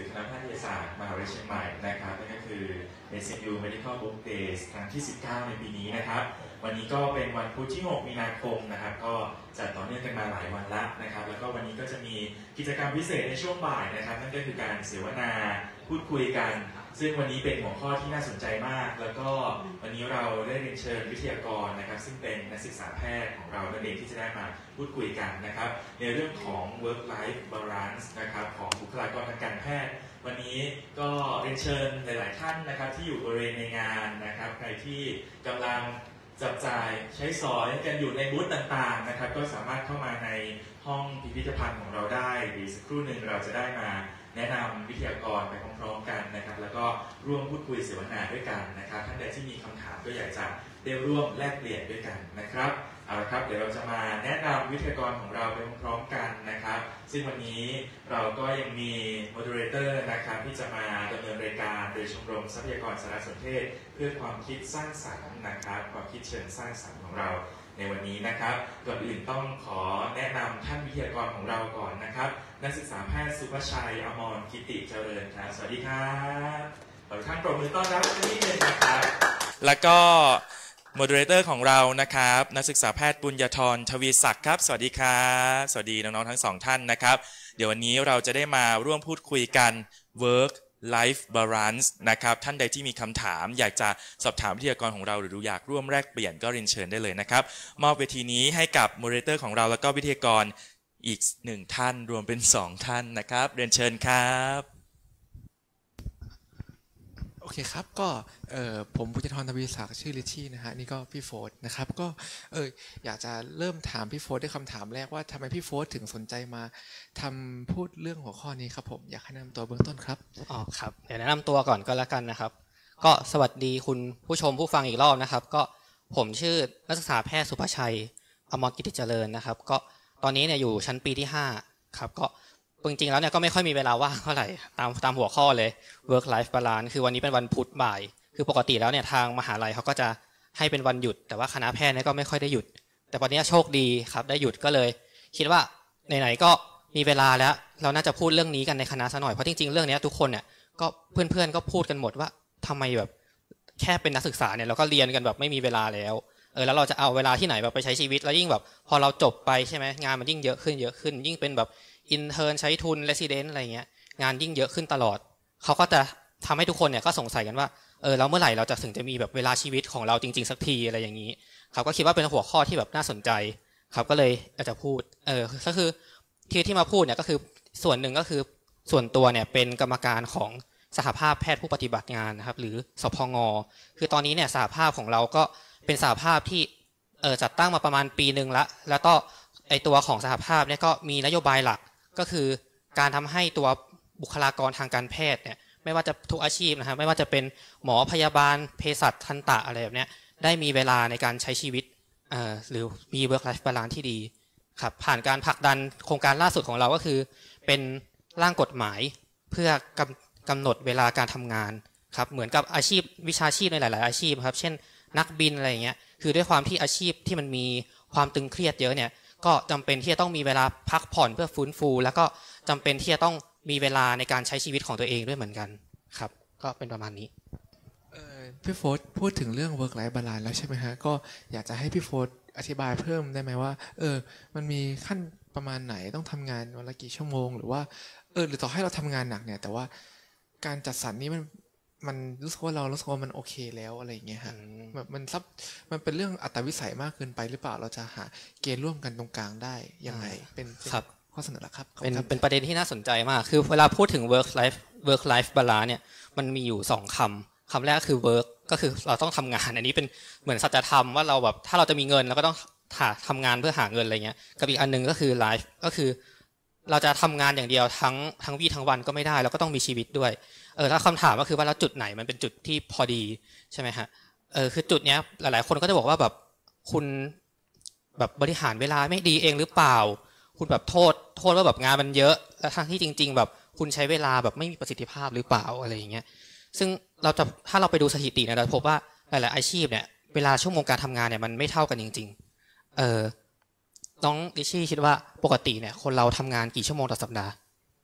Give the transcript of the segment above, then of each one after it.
อคณะแพทยศาสตร์มหาวิทยาลัยเชียงใหม่นะครับนั่นก็คือ SMU Medical Book Days ครั้งที่ 19 ในปีนี้นะครับวันนี้ก็เป็นวันพุธที่ 6 มีนาคมนะครับก็จัดต่อเนื่องกันมาหลายวันแล้วนะครับแล้วก็วันนี้ก็จะมีกิจกรรมพิเศษในช่วงบ่ายนะครับนั่นก็คือการเสวนาพูดคุยกันซึ่งวันนี้เป็นหัวข้อที่น่าสนใจมากแล้วก็วันนี้เราได้เรียนเชิญวิทยากรนะครับซึ่งเป็นนักศึกษาแพทย์ของเรานั่นเองที่จะได้มาพูดคุยกันนะครับในเรื่องของ work life balance นะครับของบุคลากรทางการแพทย์วันนี้ก็เรียนเชิญหลายๆท่านนะครับที่อยู่บริเวณในงานนะครับใครที่กำลังจับจ่ายใช้สอยกันอยู่ในบูธต่างๆนะครับก็สามารถเข้ามาในห้องพิพิธภัณฑ์ของเราได้อีกสักครู่หนึ่งเราจะได้มาแนะนำวิทยากรไปพร้อมๆกันนะครับแล้วก็ร่วมพูดคุยเสวนาด้วยกันนะครับท่านใดที่มีคำถามก็อยากจะได้ร่วมแลกเปลี่ยนด้วยกันนะครับเอาละครับเดี๋ยวเราจะมาแนะนำวิทยากรของเราไปพร้อมๆกันนะครับซึ่งวันนี้เราก็ยังมีโมเดอเรเตอร์นะครับที่จะมาดำเนินรายการโดยชมรมทรัพยากรสารสนเทศเพื่อความคิดสร้างสรรค์นะครับความคิดเชิงสร้างสรรค์ของเราในวันนี้นะครับก่อนอื่นต้องขอแนะนำท่านวิทยากรของเราก่อนนะครับนักศึกษาแพทย์สุภชัยอมรกิติเจริญครับสวัสดีครับขอท่านปรบมือต้อนรับนิดนึงนะครับแล้วก็โมเดอเรเตอร์ของเรานะครับนักศึกษาแพทย์ปุญญธรทวีศักดิ์ครับสวัสดีครับสวัสดีน้องๆทั้งสองท่านนะครับเดี๋ยววันนี้เราจะได้มาร่วมพูดคุยกัน work life balance นะครับท่านใดที่มีคำถามอยากจะสอบถามวิทยากรของเราหรืออยากร่วมแลกเปลี่ยนก็เรียนเชิญได้เลยนะครับมอบเวทีนี้ให้กับโมเดอเรเตอร์ของเราแล้วก็วิทยากรอีก1ท่านรวมเป็น2ท่านนะครับเรียนเชิญครับโอเคครับก็ผมปุญญธรทวีศักดิ์ชื่อลิชชี่นะฮะนี่ก็พี่โฟร์นะครับก็อยากจะเริ่มถามพี่โฟร์ด้วยคำถามแรกว่าทำไมพี่โฟร์ถึงสนใจมาพูดเรื่องหัวข้อนี้ครับผมอยากให้แนะนำตัวเบื้องต้นครับอ๋อครับเดี๋ยวแนะนำตัวก่อนก็แล้วกันนะครับก็สวัสดีคุณผู้ชมผู้ฟังอีกรอบนะครับก็ผมชื่อนักศึกษาแพทย์สุภชัยอมรกิติเจริญนะครับก็ตอนนี้เนี่ยอยู่ชั้นปีที่5ครับก็จริงๆแล้วเนี่ยก็ไม่ค่อยมีเวลาว่างเท่าไหร่ตามหัวข้อเลย work life balance คือวันนี้เป็นวันพุธบ่ายคือปกติแล้วเนี่ยทางมหาลัยเขาก็จะให้เป็นวันหยุดแต่ว่าคณะแพทย์เนี่ยก็ไม่ค่อยได้หยุดแต่วันนี้โชคดีครับได้หยุดก็เลยคิดว่าไหนๆก็มีเวลาแล้วเราน่าจะพูดเรื่องนี้กันในคณะซะหน่อยเพราะจริงๆเรื่องนี้ทุกคนเนี่ยก็เพื่อนๆก็พูดกันหมดว่าทำไมแบบแค่เป็นนักศึกษาเนี่ยเราก็เรียนกันแบบไม่มีเวลาแล้วแล้วเราจะเอาเวลาที่ไหนแบบไปใช้ชีวิตแล้วยิ่งแบบพอเราจบไปใช่ไหมงานมันยิ่งเยอะขึ้นยิ่งเป็นแบบอินเทอร์นใช้ทุนเรสซิเดนต์อะไรเงี้ยงานยิ่งเยอะขึ้นตลอดเขาก็จะทำให้ทุกคนเนี่ยก็สงสัยกันว่าแล้วเมื่อไหร่เราจะถึงจะมีแบบเวลาชีวิตของเราจริงๆสักทีอะไรอย่างนี้เขาก็คิดว่าเป็นหัวข้อที่แบบน่าสนใจครับก็เลยอยากจะพูดก็คือที่มาพูดเนี่ยก็คือส่วนหนึ่งก็คือส่วนตัวเนี่ยเป็นกรรมการของสหภาพแพทย์ผู้ปฏิบัติงานนะครับหรือสพงคือตอนนี้เนี่ยสหภาพของเราก็เป็นสหภาพที่จัดตั้งมาประมาณปีนึงแล้วก็ไอตัวของสหภาพเนี่ยก็มีนโยบายหลักก็คือการทำให้ตัวบุคลากรทางการแพทย์เนี่ยไม่ว่าจะทุกอาชีพนะครับไม่ว่าจะเป็นหมอพยาบาลเภสัชทันตะอะไรแบบนี้ได้มีเวลาในการใช้ชีวิตหรือมี work life balance ที่ดีครับผ่านการผลักดันโครงการล่าสุดของเราก็คือเป็นร่างกฎหมายเพื่อกำหนดเวลาการทำงานครับเหมือนกับอาชีพวิชาชีพในหลายๆอาชีพครับเช่นนักบินอะไรอย่างเงี้ยคือด้วยความที่อาชีพที่มันมีความตึงเครียดเยอะเนี่ยก็จำเป็นที่จะต้องมีเวลาพักผ่อนเพื่อฟื้นฟูแล้วก็จำเป็นที่จะต้องมีเวลาในการใช้ชีวิตของตัวเองด้วยเหมือนกันครับก็เป็นประมาณนี้พี่โฟร์พูดถึงเรื่อง work life balance แล้วใช่ไหมฮะก็อยากจะให้พี่โฟร์อธิบายเพิ่มได้ไหมว่ามันมีขั้นประมาณไหนต้องทำงานวันละกี่ชั่วโมงหรือว่าหรือต่อให้เราทำงานหนักเนี่ยแต่ว่าการจัดสรรนี้มันรู้สึกว่ามันโอเคแล้วอะไรอย่างเงี้ยฮะแบบมันเป็นเรื่องอัตวิสัยมากเกินไปหรือเปล่าเราจะหาเกณฑ์ร่วมกันตรงกลางได้ยังไงเป็นข้อเสนอหลักครับเป็นประเด็นที่น่าสนใจมากคือเวลาพูดถึง work life balance เนี่ยมันมีอยู่2คำแรกคือ work ก็คือเราต้องทำงานอันนี้เป็นเหมือนสัจธรรมว่าเราแบบถ้าเราจะมีเงินเราก็ต้องทำงานเพื่อหาเงินอะไรเงี้ยกับอีกอันนึงก็คือ life ก็คือเราจะทำงานอย่างเดียวทั้งวี่ทั้งวันก็ไม่ได้เราก็ต้องมีชีวิตด้วยแล้วคำถามก็คือว่าแล้วจุดไหนมันเป็นจุดที่พอดีใช่ไหมฮะคือจุดเนี้ยหลายๆคนก็จะบอกว่าแบบคุณแบบบริหารเวลาไม่ดีเองหรือเปล่าคุณแบบโทษว่าแบบงานมันเยอะแล้วทั้งที่จริงๆแบบคุณใช้เวลาแบบไม่มีประสิทธิภาพหรือเปล่าอะไรอย่างเงี้ยซึ่งถ้าเราไปดูสถิติเนี่ยเราพบว่าหลายๆอาชีพเนี่ยเวลาชั่วโมงการทำงานเนี่ยมันไม่เท่ากันจริงๆน้องดิชี่คิดว่าปกติเนี่ยคนเราทำงานกี่ชั่วโมงต่อสัปดาห์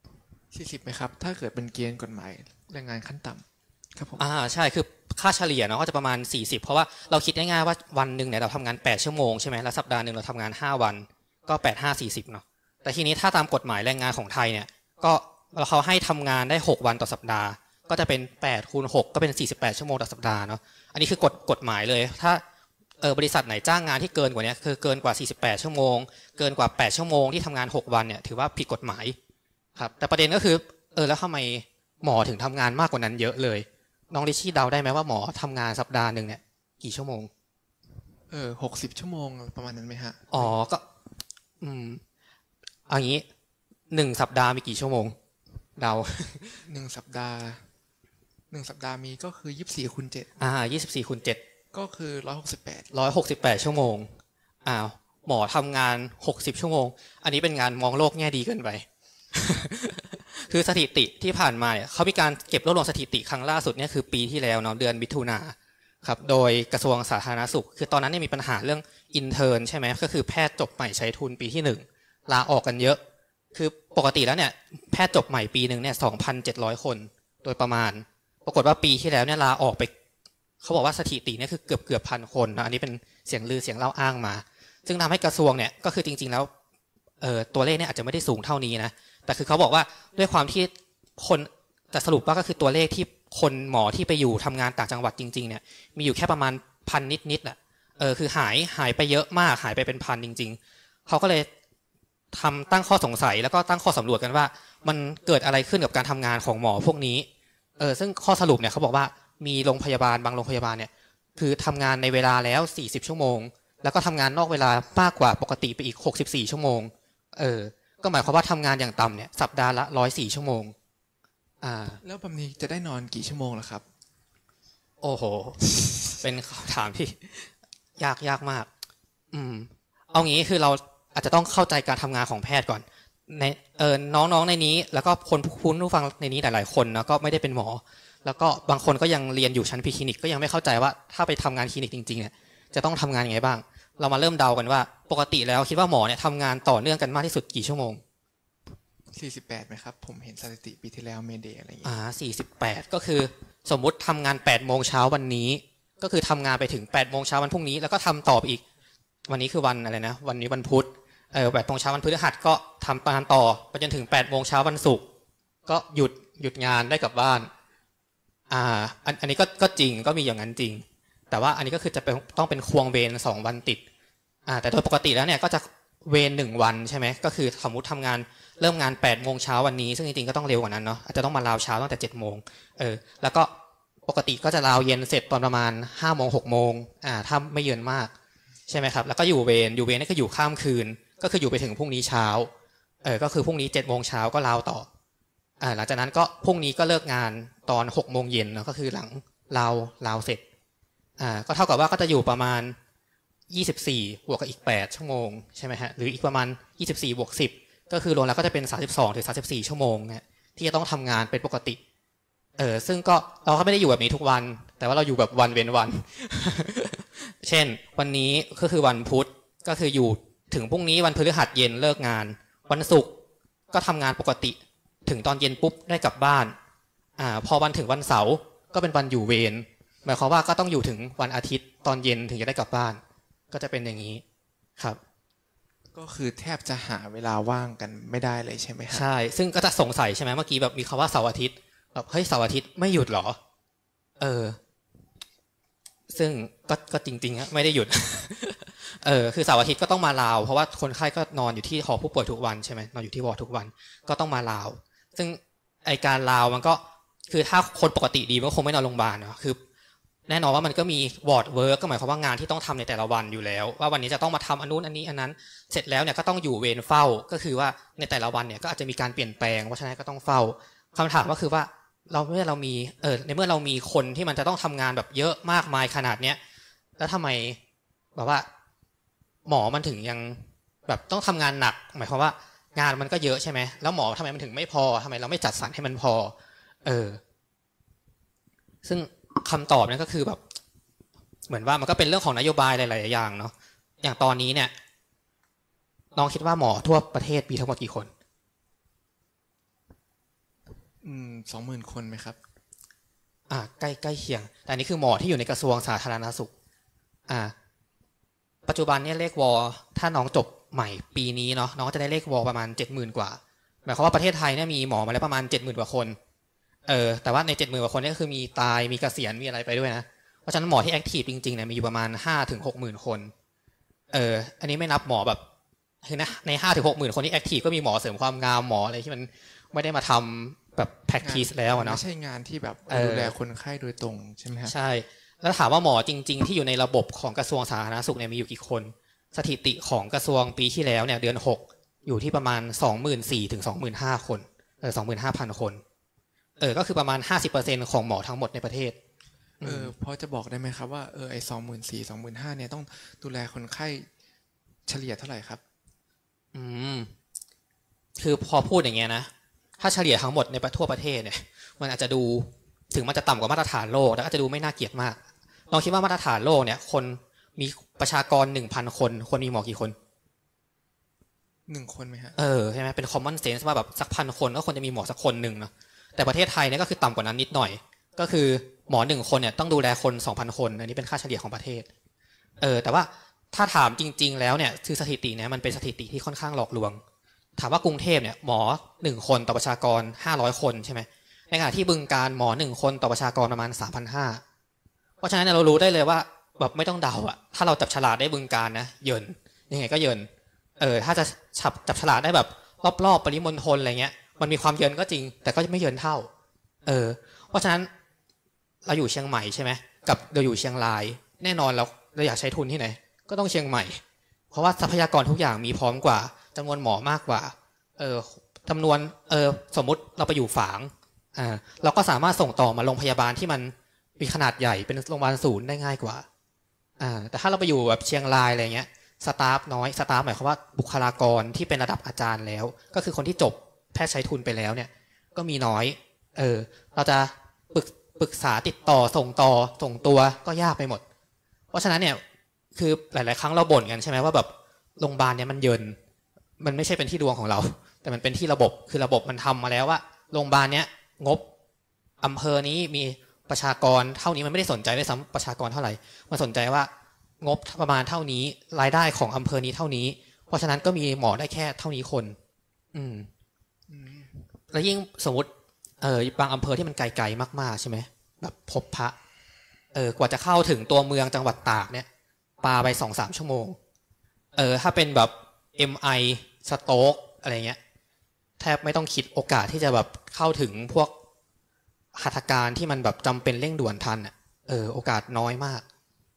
40ไหมครับถ้าเกิดเป็นเกณฑ์กฎหมายแรงงานขั้นต่ำครับผมใช่คือค่าเฉลี่ยเนาะก็จะประมาณ40เพราะว่าเราคิดง่ายๆว่าวันหนึ่งเนี่ยเราทำงาน8ชั่วโมงใช่ไหมแล้วสัปดาห์หนึ่งเราทำงาน5วันก็8 5 40เนาะแต่ทีนี้ถ้าตามกฎหมายแรงงานของไทยเนี่ยก็เขาให้ทำงานได้6วันต่อสัปดาห์ก็จะเป็น8คูณ6ก็เป็น48ชั่วโมงต่อสัปดาห์เนาะอันนี้คือกฎหมายเลยถ้าบริษัทไหนจ้างงานที่เกินกว่านี้คือเกินกว่า48ชั่วโมงเกินกว่า8ชั่วโมงที่ทำงาน6วันเนี่ยถือว่าผิดกฎหมายครับแต่ประเด็นก็คือแล้วทำไมหมอถึงทำงานมากกว่านั้นเยอะเลยน้องลิชชี่เดาได้ไหมว่าหมอทำงานสัปดาห์หนึ่งเนี่ยกี่ชั่วโมง 60 ชั่วโมงประมาณนั้นไหมฮะก็เอางี้1 สัปดาห์มีกี่ชั่วโมงเดา 1 สัปดาห์มีก็คือ24คูณ7 24คูณ7 ก็คือ 168ชั่วโมงหมอทำงาน60ชั่วโมงอันนี้เป็นงานมองโลกแง่ดีเกินไป คือสถิติที่ผ่านมาเนี่ยเขามีการเก็บรวบรวมสถิติครั้งล่าสุดเนี่ยคือปีที่แล้วเนาะเดือนมิถุนาครับโดยกระทรวงสาธารณสุขคือตอนนั้นเนี่ยมีปัญหาเรื่องอินเทอร์นใช่ไหมก็คือแพทย์จบใหม่ใช้ทุนปีที่1ลาออกกันเยอะคือปกติแล้วเนี่ยแพทย์จบใหม่ปีนึงเนี่ย 2,700 คนโดยประมาณปรากฏว่าปีที่แล้วเนี่ยลาออกไปเขาบอกว่าสถิติเนี่ยคือเกือบ1,000 คนนะอันนี้เป็นเสียงลือเสียงเล่าอ้างมาซึ่งทำให้กระทรวงเนี่ยก็คือจริงๆแล้วตัวเลขเนี่ยอาจจะไม่ได้สูงเท่านี้นะแต่คือเขาบอกว่าด้วยความที่คนแต่สรุปว่าก็คือตัวเลขที่คนหมอที่ไปอยู่ทำงานต่างจังหวัดจริงๆเนี่ยมีอยู่แค่ประมาณ1,000นิดอ่ะคือหายไปเยอะมากหายไปเป็นพันจริงๆเขาก็เลยตั้งข้อสงสัยแล้วก็ตั้งข้อสำรวจกันว่ามันเกิดอะไรขึ้นกับการทำงานของหมอพวกนี้ซึ่งข้อสรุปเนี่ยเขาบอกว่ามีโรงพยาบาลบางโรงพยาบาลเนี่ยคือทำงานในเวลาแล้ว40ชั่วโมงแล้วก็ทำงานนอกเวลามากกว่าปกติไปอีก64ชั่วโมงก็หมายความว่าทำงานอย่างต่ำเนี่ยสัปดาห์ละ104ชั่วโมงแล้วแบบนี้จะได้นอนกี่ชั่วโมงล่ะครับโอ้โห เป็นคำถามที่ยากมากเอางี้คือเราอาจจะต้องเข้าใจการทำงานของแพทย์ก่อนในน้องๆในนี้แล้วก็คนผู้ฟังในนี้หลายๆคนนะก็ไม่ได้เป็นหมอแล้วก็บางคนก็ยังเรียนอยู่ชั้นพรีคลินิกก็ยังไม่เข้าใจว่าถ้าไปทำงานคลินิกจริงๆเนี่ยจะต้องทำงานยังไงบ้างเรามาเริ่มเดากันว่าปกติแล้วคิดว่าหมอเนี่ยทำงานต่อเนื่องกันมากที่สุดกี่ชั่วโมง 48ไหมครับผมเห็นสถิติปีที่แล้วเมเดย์อะไรอย่างเงี้ย48ก็คือสมมุติทำงาน8โมงเช้าวันนี้ก็คือทำงานไปถึง8โมงเช้าวันพรุ่งนี้แล้วก็ทำต่ออีกวันนี้คือวันอะไรนะวันนี้วันพุธ8โมงเช้าวันพฤหัสก็ทำงานต่อไปจนถึง8โมงเช้าวันศุกร์ก็หยุดงานได้กลับบ้านอันนี้ก็จริงก็มีอย่างนั้นจริงแต่ว่าอันนี้ก็คือจะต้องเป็นควงเวร2วันติดแต่โดยปกติแล้วเนี่ยก็จะเวร1วันใช่ไหมก็คือสมมติทำงานเริ่มงาน8โมงเช้าวันนี้ซึ่งจริงๆก็ต้องเร็วกว่านั้นเนาะอาจจะต้องมาลาเช้าตั้งแต่7โมงแล้วก็ปกติก็จะลาเย็นเสร็จตอนประมาณ5โมง6โมงถ้าไม่เย็นมากใช่ไหมครับแล้วก็อยู่เวรนี่ก็อยู่ข้ามคืนก็คืออยู่ไปถึงพรุ่งนี้เช้าก็คือพรุ่งนี้7โมงเช้าก็ลาต่อหลังจากนั้นก็พรุ่งนี้ก็เลิกงานตอน6โมงเย็นเนาะก็คือหลังลาเสร็จก็เท่ากับว่าก็จะอยู่ประมาณ24บวกกับอีก8ชั่วโมงใช่ไหมฮะหรืออีกประมาณ24บวก10ก็คือรวมแล้วก็จะเป็น32ถึง34ชั่วโมงเนี่ยที่จะต้องทำงานเป็นปกติซึ่งก็เราก็ไม่ได้อยู่แบบนี้ทุกวันแต่ว่าเราอยู่แบบวันเว้นวัน เช่นวันนี้ก็คือวันพุธก็คืออยู่ถึงพรุ่งนี้วันพฤหัสเย็นเลิกงานวันศุกร์ก็ทำงานปกติถึงตอนเย็นปุ๊บได้กลับบ้านพอวันถึงวันเสาร์ก็เป็นวันอยู่เวรหมายความว่าก็ต้องอยู่ถึงวันอาทิตย์ตอนเย็นถึงจะได้กลับบ้านก็จะเป็นอย่างนี้ครับก็คือแทบจะหาเวลาว่างกันไม่ได้เลยใช่ไหมครับใช่ซึ่งก็จะสงสัยใช่ไหมเมื่อกี้แบบมีคำว่าเสาร์อาทิตย์แบบเฮ้ยเสาร์อาทิตย์ไม่หยุดหรอซึ่งก็จริงๆไม่ได้หยุด คือเสาร์อาทิตย์ก็ต้องมาลาวเพราะว่าคนไข้ก็นอนอยู่ที่หอผู้ป่วยทุกวันใช่ไหมนอนอยู่ที่วอร์ดทุกวันก็ต้องมาลาวซึ่งไอการลาวมันก็คือถ้าคนปกติดีมันก็คงไม่นอนโรงพยาบาลเนาะคือแน่นอนว่ามันก็มีวอร์ดเวิร์กก็หมายความว่างานที่ต้องทำในแต่ละวันอยู่แล้วว่าวันนี้จะต้องมาทำอันนู้นอันนี้อันนั้นเสร็จแล้วเนี่ยก็ต้องอยู่เวรเฝ้าก็คือว่าในแต่ละวันเนี่ยก็อาจจะมีการเปลี่ยนแปลงเพราะฉะนั้นก็ต้องเฝ้าคำถามก็คือว่าในเมื่อเรามีคนที่มันจะต้องทำงานแบบเยอะมากมายขนาดเนี้ยแล้วทำไมแบบว่าหมอมันถึงยังแบบต้องทำงานหนักหมายความว่างานมันก็เยอะใช่ไหมแล้วหมอทำไมมันถึงไม่พอทำไมเราไม่จัดสรรให้มันพอซึ่งคำตอบนั้นก็คือแบบเหมือนว่ามันก็เป็นเรื่องของนโยบายหลายๆอย่างเนาะอย่างตอนนี้เนี่ยน้องคิดว่าหมอทั่วประเทศมีทั้งหมดกี่คน 20,000 คนไหมครับใกล้เคียงแต่อันนี้คือหมอที่อยู่ในกระทรวงสาธารณสุขปัจจุบันเนี่ยเลขวถ้าน้องจบใหม่ปีนี้เนาะน้องจะได้เลขวประมาณ 70,000 กว่าหมายความว่าประเทศไทยเนี่ยมีหมอมาแล้วประมาณ 70,000 กว่าคนแต่ว่าใน 70,000 กว่าคนนี่ก็คือมีตายมีเกษียณมีอะไรไปด้วยนะเพราะฉะนั้นหมอที่แอคทีฟจริงๆเนี่ยมีอยู่ประมาณ 5-60,000 คนอันนี้ไม่นับหมอแบบคือนะใน 5-60,000 คนที่แอคทีฟก็มีหมอเสริมความงามหมออะไรที่มันไม่ได้มาทำแบบ practice แล้วเนาะไม่ใช่งานที่แบบดูแลคนไข้โดยตรงใช่ไหมครับใช่แล้วถามว่าหมอจริงๆที่อยู่ในระบบของกระทรวงสาธารณสุขเนี่ยมีอยู่กี่คนสถิติของกระทรวงปีที่แล้วเนี่ยเดือน6อยู่ที่ประมาณ 24,000 ถึง 25,000 คน25,000 คนก็คือประมาณ 50% ของหมอทั้งหมดในประเทศพอจะบอกได้ไหมครับว่าไอ้24,000-25,000เนี่ยต้องดูแลคนไข้เฉลี่ยเท่าไหร่ครับคือพอพูดอย่างเงี้ยนะถ้าเฉลี่ยทั้งหมดในทั่วประเทศเนี่ยมันอาจจะดูถึงมันจะต่ำกว่ามาตรฐานโลกแล้วก็จะดูไม่น่าเกลียดมากลองคิดว่ามาตรฐานโลกเนี่ยคนมีประชากร 1,000 คนควรมีหมอกี่คน 1 คนไหมฮะใช่ไหมเป็น common sense ว่าแบบสัก1,000 คนก็ควรจะมีหมอสักคนหนึ่งเนาะแต่ประเทศไทยเนี่ยก็คือต่ำกว่านั้นนิดหน่อยก็คือหมอ1 คนเนี่ยต้องดูแลคน 2,000 คนอันนี้เป็นค่าเฉลี่ยของประเทศแต่ว่าถ้าถามจริงๆแล้วเนี่ยคือสถิติเนี่ยมันเป็นสถิติที่ค่อนข้างหลอกลวงถามว่ากรุงเทพเนี่ยหมอ1 คนต่อประชากร500 คนใช่ไหมในขณะที่บึงการหมอ1 คนต่อประชากรประมาณ 3,500 เพราะฉะนั้นเรารู้ได้เลยว่าแบบไม่ต้องเดาอะถ้าเราจับฉลากได้บึงการนะเยินยังไงก็เยินถ้าจะจับฉลากได้แบบรอบๆปริมณฑลอะไรเงี้ยมันมีความเยินก็จริงแต่ก็ไม่เยินเท่าเพราะฉะนั้นเราอยู่เชียงใหม่ใช่ไหมกับเราอยู่เชียงรายแน่นอนเราอยากใช้ทุนที่ไหนก็ต้องเชียงใหม่เพราะว่าทรัพยากรทุกอย่างมีพร้อมกว่าจำนวนหมอมากกว่าจำนวนสมมุติเราไปอยู่ฝางเราก็สามารถส่งต่อมาโรงพยาบาลที่มันมีขนาดใหญ่เป็นโรงพยาบาลศูนย์ได้ง่ายกว่าแต่ถ้าเราไปอยู่แบบเชียงรายอะไรเงี้ยสตาฟน้อยสตาฟหมายความว่าบุคลากรที่เป็นระดับอาจารย์แล้วก็คือคนที่จบแพทย์ใช้ทุนไปแล้วเนี่ยก็มีน้อยเราจะปรึกษาติดต่อส่งตัวก็ยากไปหมดเพราะฉะนั้นเนี่ยคือหลายๆครั้งเราบ่นกันใช่ไหมว่าแบบโรงพยาบาลเนี่ยมันเยินมันไม่ใช่เป็นที่ดวงของเราแต่มันเป็นที่ระบบคือระบบมันทำมาแล้วว่าโรงพยาบาลเนี้ยงบอำเภอนี้มีประชากรเท่านี้มันไม่ได้สนใจด้วยซ้ำประชากรเท่าไหร่มันสนใจว่างบประมาณเท่านี้รายได้ของอำเภอนี้เท่านี้เพราะฉะนั้นก็มีหมอได้แค่เท่านี้คนแล้วยิ่งสมมติบางอำเภอที่มันไกลๆมากๆใช่ไหมแบบพบพระกว่าจะเข้าถึงตัวเมืองจังหวัดตากเนี่ยปาไป 2-3 ชั่วโมงถ้าเป็นแบบ MI สโต๊กอะไรเงี้ยแทบไม่ต้องคิดโอกาสที่จะแบบเข้าถึงพวกหัตถการที่มันแบบจำเป็นเร่งด่วนทันโอกาสน้อยมาก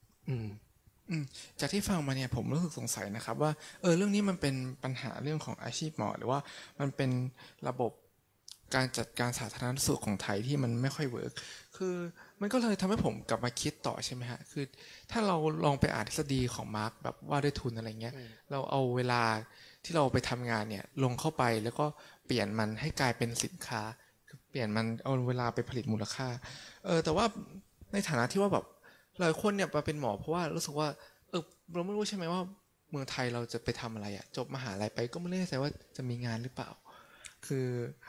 จากที่ฟังมาเนี่ยผมรู้สึกสงสัยนะครับว่าเรื่องนี้มันเป็นปัญหาเรื่องของอาชีพหมอหรือว่ามันเป็นระบบการจัดการสาธารณสุขของไทยที่มันไม่ค่อยเวิร์กคือมันก็เลยทำให้ผมกลับมาคิดต่อใช่ไหมฮะคือถ้าเราลองไปอ่านทฤษฎีของมาร์กแบบว่าด้วยทุนอะไรเงี้ยเราเอาเวลาที่เราไปทำงานเนี่ยลงเข้าไปแล้วก็เปลี่ยนมันให้กลายเป็นสินค้าเปลี่ยนมันเอาเวลาไปผลิตมูลค่าแต่ว่าในฐานะที่ว่าแบบหลายคนเนี่ยมาเป็นหมอเพราะว่ารู้สึกว่าเราไม่รู้ใช่ไหมว่าเมืองไทยเราจะไปทำอะไรจบมหาลัยไปก็ไม่แน่ใจว่าจะมีงานหรือเปล่าคือ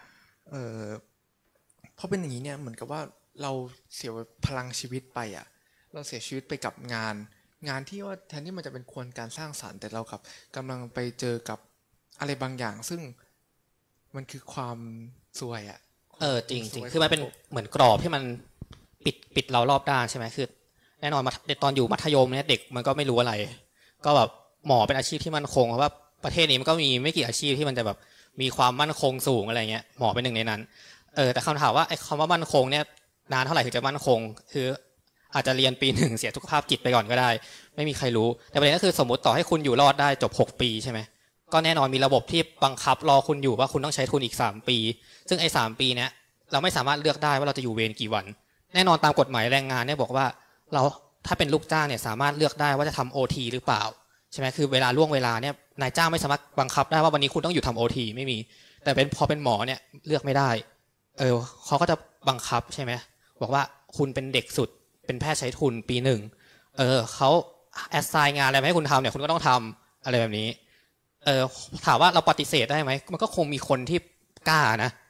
เพราะเป็นอย่างนี้เนี่ยเหมือนกับว่าเราเสียพลังชีวิตไปเราเสียชีวิตไปกับงานที่ว่าแทนที่มันจะเป็นควรการสร้างสรรค์แต่เรากำลังไปเจอกับอะไรบางอย่างซึ่งมันคือความซวยจริงๆคือมันเป็นเหมือนกรอบที่มันปิดเรารอบด้านใช่ไหมคือแน่นอนตอนอยู่มัธยมเนี่ยเด็กมันก็ไม่รู้อะไรก็แบบหมอเป็นอาชีพที่มั่นคงเพราะว่าประเทศนี้มันก็มีไม่กี่อาชีพที่มันจะแบบมีความมั่นคงสูงอะไรเงี้ยหมอเป็นหนึ่งในนั้นแต่คำถามว่าไอ้คำว่ามั่นคงเนี่ยนานเท่าไหร่ถึงจะมั่นคงคืออาจจะเรียนปี 1เสียสุขภาพจิตไปก่อนก็ได้ไม่มีใครรู้แต่ประเด็นก็คือสมมติต่อให้คุณอยู่รอดได้จบ6 ปีใช่ไหมก็แน่นอนมีระบบที่บังคับรอคุณอยู่ว่าคุณต้องใช้ทุนอีก3 ปีซึ่งไอ้3 ปีเนี้ยเราไม่สามารถเลือกได้ว่าเราจะอยู่เวรกี่วันแน่นอนตามกฎหมายแรงงานเนี่ยบอกว่าเราถ้าเป็นลูกจ้างเนี่ยสามารถเลือกได้ว่าจะทำ OT หรือเปล่าใช่ไหมคือเวลาล่วงเวลาเนี่ยนายจ้างไม่สามารถบังคับได้ว่าวันนี้คุณต้องอยู่ทำ OT ไม่มีแต่พอเป็นหมอเนี่ยเลือกไม่ได้เขาก็จะบังคับใช่ไหมบอกว่าคุณเป็นเด็กสุดเป็นแพทย์ใช้ทุนปี 1เขาแอสไซน์งานอะไรมาให้คุณทำเนี่ยคุณก็ต้องทำอะไรแบบนี้ถามว่าเราปฏิเสธได้ไหมมันก็คงมีคนที่กล้านะ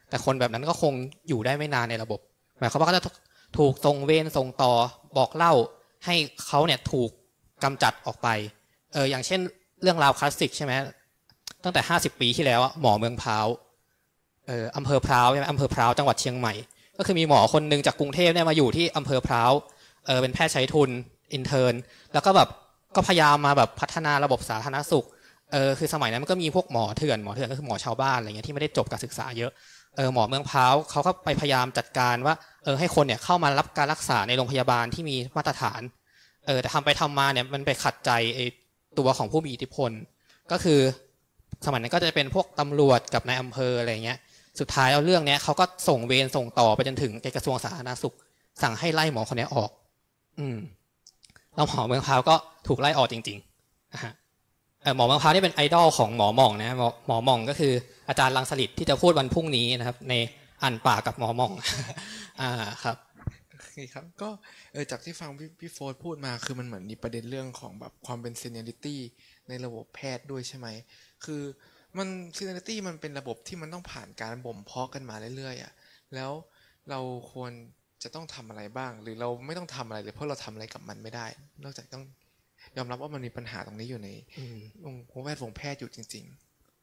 แต่คนแบบนั้นก็คงอยู่ได้ไม่นานในระบบหมายความว่าก็จะถูกส่งเวรส่งต่อบอกเล่าให้เขาเนี่ยถูกกำจัดออกไปอย่างเช่นเรื่องราวคลาสสิกใช่ไหมตั้งแต่50 ปีที่แล้วหมอเมืองพร้าวอำเภอพร้าวใช่ไหมอำเภอพร้าวจังหวัดเชียงใหม่ก็คือมีหมอคนหนึ่งจากกรุงเทพเนี่ยมาอยู่ที่อำเภอพร้าวเป็นแพทย์ใช้ทุนอินเทอร์นแล้วก็แบบก็พยายามมาแบบพัฒนาระบบสาธารณสุขคือสมัยนั้นมันก็มีพวกหมอเถื่อนก็คือหมอชาวบ้านอะไรเงี้ยที่ไม่ได้จบการศึกษาเยอะหมอเมืองพร้าวเขาก็ไปพยายามจัดการว่าให้คนเนี่ยเข้ามารับการรักษาในโรงพยาบาลที่มีมาตรฐานแต่ทำไปทำมาเนี่ยมันไปขัดใจตัวของผู้มีอิทธิพลก็คือสมัยนั้นก็จะเป็นพวกตำรวจกับนายอำเภออะไรเงี้ยสุดท้ายเอาเรื่องนี้เขาก็ส่งเวรส่งต่อไปจนถึงกระทรวงสาธารณสุขสั่งให้ไล่หมอคนนี้ออกแล้วหมอเมืองพร้าวก็ถูกไล่ออกจริงๆหมอเมืองพร้าวนี่เป็นไอดอลของหมอหม่องนะหมอหม่องก็คืออาจารย์รังสฤษฎ์ที่จะพูดวันพรุ่งนี้นะครับในอ่านปากกับหมอหม่องครับครับก็จากที่ฟังพี่โฟร์พูดมาคือมันเหมือนมีประเด็นเรื่องของแบบความเป็น seniority ในระบบแพทย์ด้วยใช่ไหมคือมัน seniority มันเป็นระบบที่มันต้องผ่านการบ่มเพาะกันมาเรื่อยๆแล้วเราควรจะต้องทำอะไรบ้างหรือเราไม่ต้องทำอะไรเลยเพราะเราทำอะไรกับมันไม่ได้นอกจากต้องยอมรับว่ามันมีปัญหาตรงนี้อยู่ในวงแพทย์อยู่จริง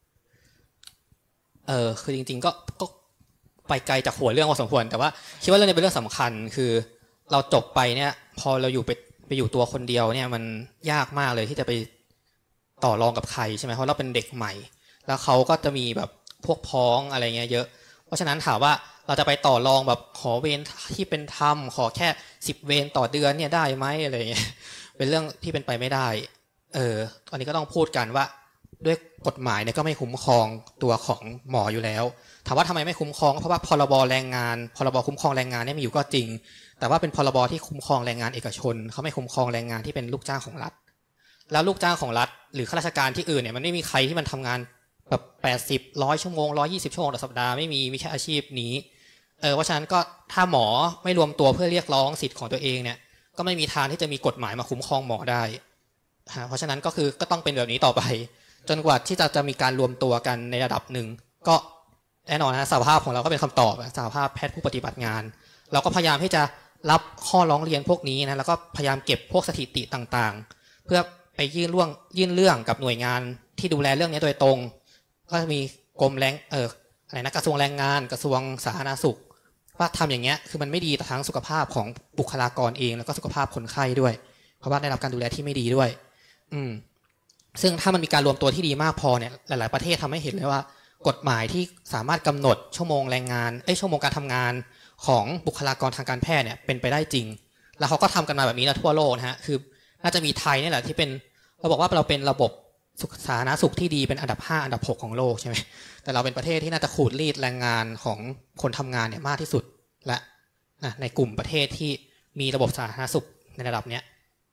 ๆคือจริงๆก็ไปไกลจากหัวเรื่องพอสมควรแต่ว่าคิดว่าเรื่องนี้เป็นเรื่องสำคัญคือเราจบไปเนี่ยพอเราอยู่ไปอยู่ตัวคนเดียวเนี่ยมันยากมากเลยที่จะไปต่อรองกับใครใช่ไหมเพราะเราเป็นเด็กใหม่แล้วเขาก็จะมีแบบพวกพ้องอะไรเงี้ยเยอะเพราะฉะนั้นถามว่าเราจะไปต่อรองแบบขอเวรที่เป็นธรรมขอแค่10 เวรต่อเดือนเนี่ยได้ไหมอะไรเงี้ยเป็นเรื่องที่เป็นไปไม่ได้ตอนนี้ก็ต้องพูดกันว่าด้วยกฎหมายเนี่ยก็ไม่คุ้มครองตัวของหมออยู่แล้วถามว่าทำไมไม่คุ้มครองเพราะว่าพรบแรงงานพรบคุ้มครองแรงงานเนี่ยมีอยู่ก็จริงแต่ว่าเป็นพรบที่คุ้มครองแรงงานเอกชนเขาไม่คุ้มครองแรงงานที่เป็นลูกจ้างของรัฐแล้วลูกจ้างของรัฐหรือข้าราชการที่อื่นเนี่ยมันไม่มีใครที่มันทำงานแบบ80-100 ชั่วโมง120 ชั่วโมงต่อสัปดาห์ไม่มีแค่อาชีพนี้เพราะฉะนั้นก็ถ้าหมอไม่รวมตัวเพื่อเรียกร้องสิทธิ์ของตัวเองเนี่ยก็ไม่มีทางที่จะมีกฎหมายมาคุ้มครองหมอได้เพราะฉะนั้นก็คือก็ต้องเป็นแบบนี้ต่อไปจนกว่าที่จะมีการรวมตัวกันในระดับหนึ่งก็แน่นอนนะสหภาพของเราก็เป็นคำตอบสหภาพแพทย์ผู้ปฏิบัติงานเราก็พยายามที่จะรับข้อร้องเรียนพวกนี้นะแล้วก็พยายามเก็บพวกสถิติต่างๆเพื่อไปยื่นเรื่องกับหน่วยงานที่ดูแลเรื่องนี้โดยตรงก็มีกรมกระทรวงแรงงานกระทรวงสาธารณสุขว่าทำอย่างเงี้ยคือมันไม่ดีต่อทั้งสุขภาพของบุคลากรเองแล้วก็สุขภาพคนไข้ด้วยเพราะว่าได้รับการดูแลที่ไม่ดีด้วยซึ่งถ้ามันมีการรวมตัวที่ดีมากพอเนี่ยหลายๆประเทศทำให้เห็นเลยว่ากฎหมายที่สามารถกำหนดชั่วโมงแรงงานชั่วโมงการทำงานของบุคลากรทางการแพทย์เนี่ยเป็นไปได้จริงแล้วเขาก็ทำกันมาแบบนี้นะทั่วโลกนะฮะคือน่าจะมีไทยนี่แหละที่เป็นเราบอกว่าเราเป็นระบบสาธารณสุขที่ดีเป็นอันดับ5อันดับ6ของโลกใช่ไหมแต่เราเป็นประเทศที่น่าจะขูดรีดแรงงานของคนทำงานเนี่ยมากที่สุดและในกลุ่มประเทศที่มีระบบสาธารณสุขในระดับเนี้ย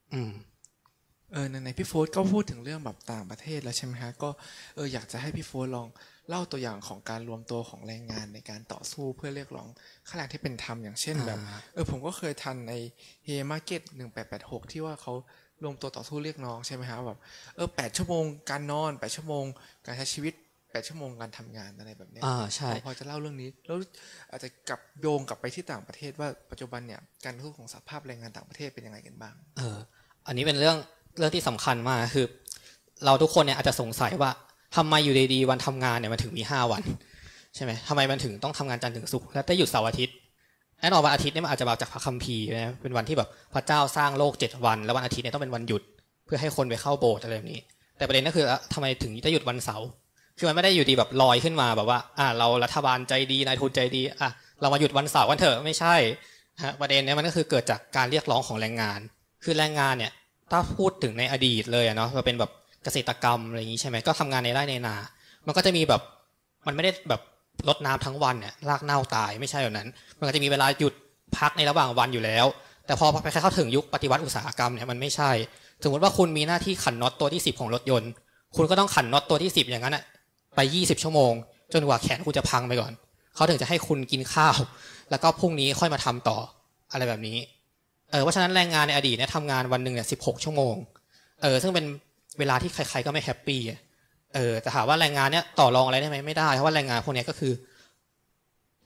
ในพี่โฟร์ก็พูดถึงเรื่องแบบต่างประเทศแล้วใช่ไหมฮะก็อยากจะให้พี่โฟร์ลองเล่าตัวอย่างของการรวมตัวของแรงงานในการต่อสู้เพื่อเรียกร้องค่าแรงที่เป็นธรรมอย่างเช่นแบบผมก็เคยทันในเฮมาร์เก็ต1886ที่ว่าเขารวมตัวต่อสู้เรียกร้องใช่ไหมฮะแบบ8 ชั่วโมงการนอน8 ชั่วโมงการใช้ชีวิต8 ชั่วโมงการทำงานอะไรแบบนี้ใช่พอจะเล่าเรื่องนี้แล้วอาจจะโยงกลับไปที่ต่างประเทศว่าปัจจุบันเนี่ยการสู้ของสภาพแรงงานต่างประเทศเป็นยังไงกันบ้างอันนี้เป็นเรื่องที่สำคัญมากคือเราทุกคนเนี่ยอาจจะสงสัยว่าทำไมอยู่ดีๆวันทำงานเนี่ยมันถึงมี5 วันใช่ไหมทำไมมันถึงต้องทำงานจันทร์ถึงศุกร์แล้วได้หยุดเสาร์อาทิตย์แน่นอนวันอาทิตย์เนี่ยมันอาจจะมาจากพระคัมภีร์นะเป็นวันที่แบบพระเจ้าสร้างโลก7 วันแล้ววันอาทิตย์เนี่ยต้องเป็นวันหยุดเพื่อให้คนไปเข้าโบสถ์อะไรแบบนี้แต่ประเด็นก็คือทำไมถึงจะหยุดวันเสาร์คือมันไม่ได้อยู่ดีแบบลอยขึ้นมาแบบว่าเรารัฐบาลใจดีนายทุนใจดีเรามาหยุดวันเสาร์กันเถอะไม่ใช่ประเด็นเนี่ยมันก็คือเกิดจากการเรียกร้องของแรงงานคือแรงงานเนี่ยถ้าพูดถึงในอดีตเลยเนาะเราเป็นแบบเกษตรกรรมอะไรอย่างนี้ใช่ไหมก็ทำงานในไร่ในนามันก็จะมีแบบมันไม่ได้แบบรดน้ำทั้งวันเนี่ยรากเน่าตายไม่ใช่แบบนั้นมันก็จะมีเวลาหยุดพักในระหว่างวันอยู่แล้วแต่พอไปเข้าถึงยุคปฏิวัติอุตสาหกรรมเนี่ยมันไม่ใช่สมมติว่าคุณมีหน้าที่ขันน็อตตัวที่10ของรถยนต์คุณก็ต้องขันน็อตตัวที่10อย่างนั้นไป20 ชั่วโมงจนกว่าแขนคุณจะพังไปก่อนเขาถึงจะให้คุณกินข้าวแล้วก็พรุ่งนี้ค่อยมาทำต่ออะไรแบบนี้เพราะฉะนั้นแรงงานในอดีตเนี่ยทำงานวันหนึ่งเนี่ย16 ชั่วโมงซึ่งเป็นเวลาที่ใครๆก็ไม่แฮปปี้แต่ถามว่าแรงงานเนี่ยต่อรองอะไรได้ไหมไม่ได้เพราะว่าแรงงานพวกนี้ก็คือ